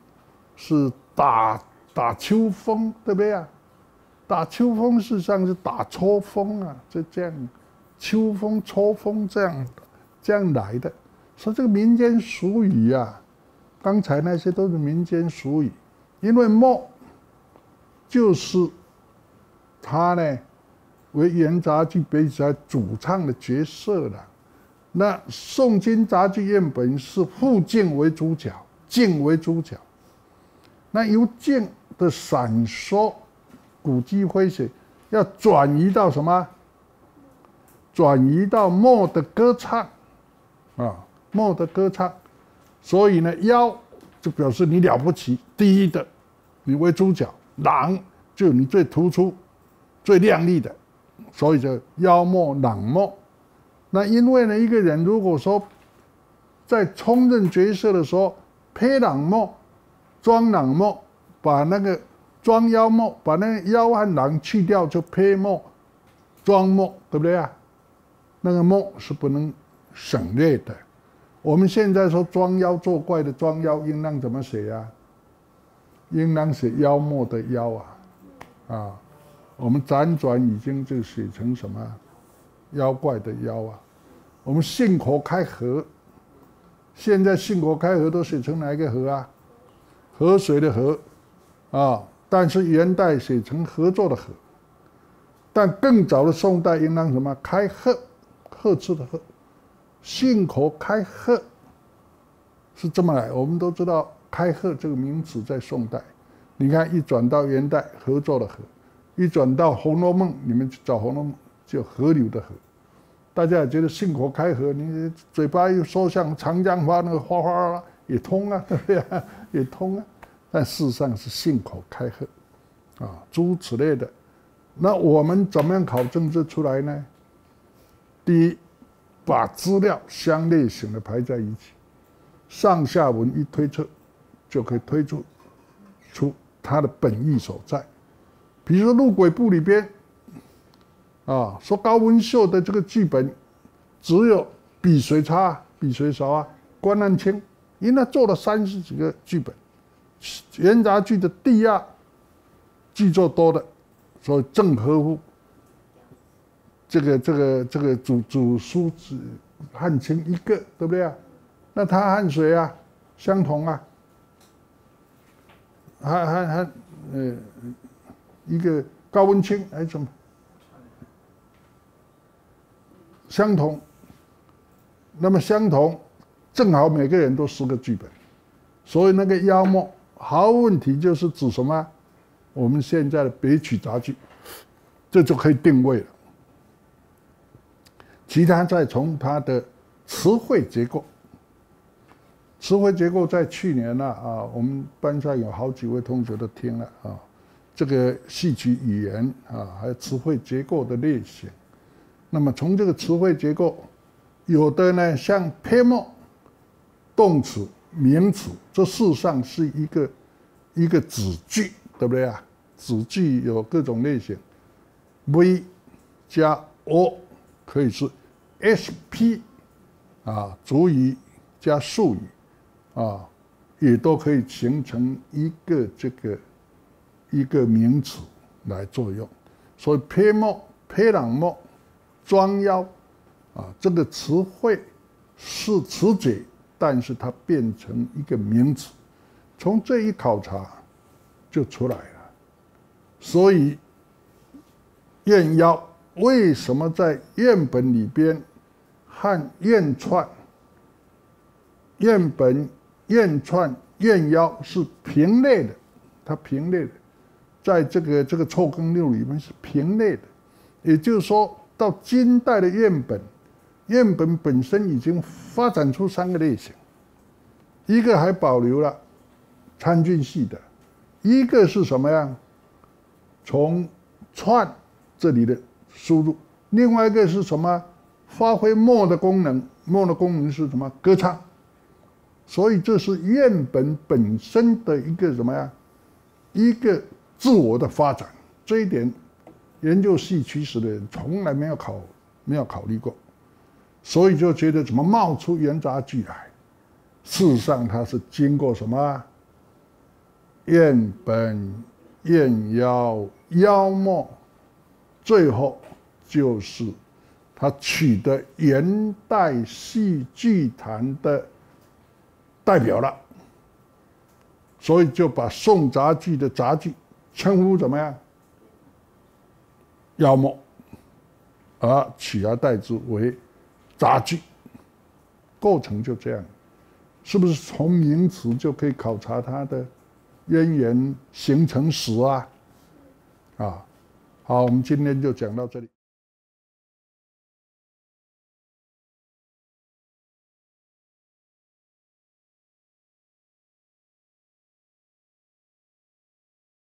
打秋风，对不对啊？打秋风事实上是打戳风啊，就这样，秋风戳风这样来的。说这个民间俗语啊，刚才那些都是民间俗语，因为墨就是他呢为元杂剧比赛主唱的角色了。那宋金杂剧院本是傅静为主角，静为主角。那由静的闪烁、古迹诙谐，要转移到什么？转移到墨的歌唱啊，墨的歌唱。所以呢，妖就表示你了不起，第一的，你为主角；朗就你最突出、最亮丽的，所以叫妖墨朗墨。那因为呢，一个人如果说在充任角色的时候，披朗墨、装朗墨，把那个装妖墨，把那个妖和朗去掉，就披墨、装墨，对不对啊？那个墨是不能省略的。我们现在说装妖作怪的装妖，应当怎么写呀？应当写妖墨的妖啊，我们辗转已经就写成什么？妖怪的妖啊。我们信口开河，现在信口开河都写成哪一个河啊？河水的河啊，但是元代写成合作的合，但更早的宋代应当什么？开鹤，鹤翅的鹤信口开河是这么来。我们都知道开河这个名词在宋代，你看一转到元代合作的合，一转到《红楼梦》，你们去找《红楼梦》就河流的河。大家也觉得信口开河，你嘴巴又说像长江花那个哗哗也通啊，对不对啊？也通啊。但事实上是信口开河啊，诸如此类的。那我们怎么样考证这出来呢？第一，把资料相类型的排在一起，上下文一推测，就可以推出它的本意所在。比如说《陆轨部》里边，说高文秀的这个剧本只有比谁差，比谁少啊？关汉卿，因为他做了30几个剧本，元杂剧的第二剧作多的，所以正合乎这个主书汉卿一个，对不对啊？那他和谁啊？相同啊？一个高文卿还是什么？相同。那么相同，正好每个人都10个剧本，所以那个妖魔毫无问题就是指什么？我们现在的北曲杂剧，这就可以定位了。其他再从它的词汇结构，词汇结构在去年我们班上有好几位同学都听了这个戏曲语言还有词汇结构的类型。那么从这个词汇结构，有的呢像篇目、动词、名词，这事实上是一个子句，对不对啊？子句有各种类型 ，v 加 o 可以是 sp 主语加述语也都可以形成一个名词来作用。所以篇目、篇朗目、庄腰这个词汇是词解，但是它变成一个名词，从这一考察就出来了。所以燕腰为什么在燕本里边和燕串、燕本、燕串、燕腰是平类的？它平类的，在这个辍耕六里面是平类的，也就是说到金代的燕本本身已经发展出3个类型，一个还保留了参军系的，一个是什么样？从串这里的输入，另外一个是什么？发挥默的功能，默的功能是什么？歌唱。所以这是燕本本身的一个什么呀？一个自我的发展。这一点，研究戏曲史的人从来没有考虑过，所以就觉得怎么冒出元杂剧来？事实上，它是经过什么？燕本、燕腰、腰末，最后就是他取得元代戏剧坛的代表了，所以就把宋杂剧的杂剧称呼怎么样？腰末，取而代之为杂剧，构成就这样，是不是从名词就可以考察它的渊源形成史好，我们今天就讲到这里。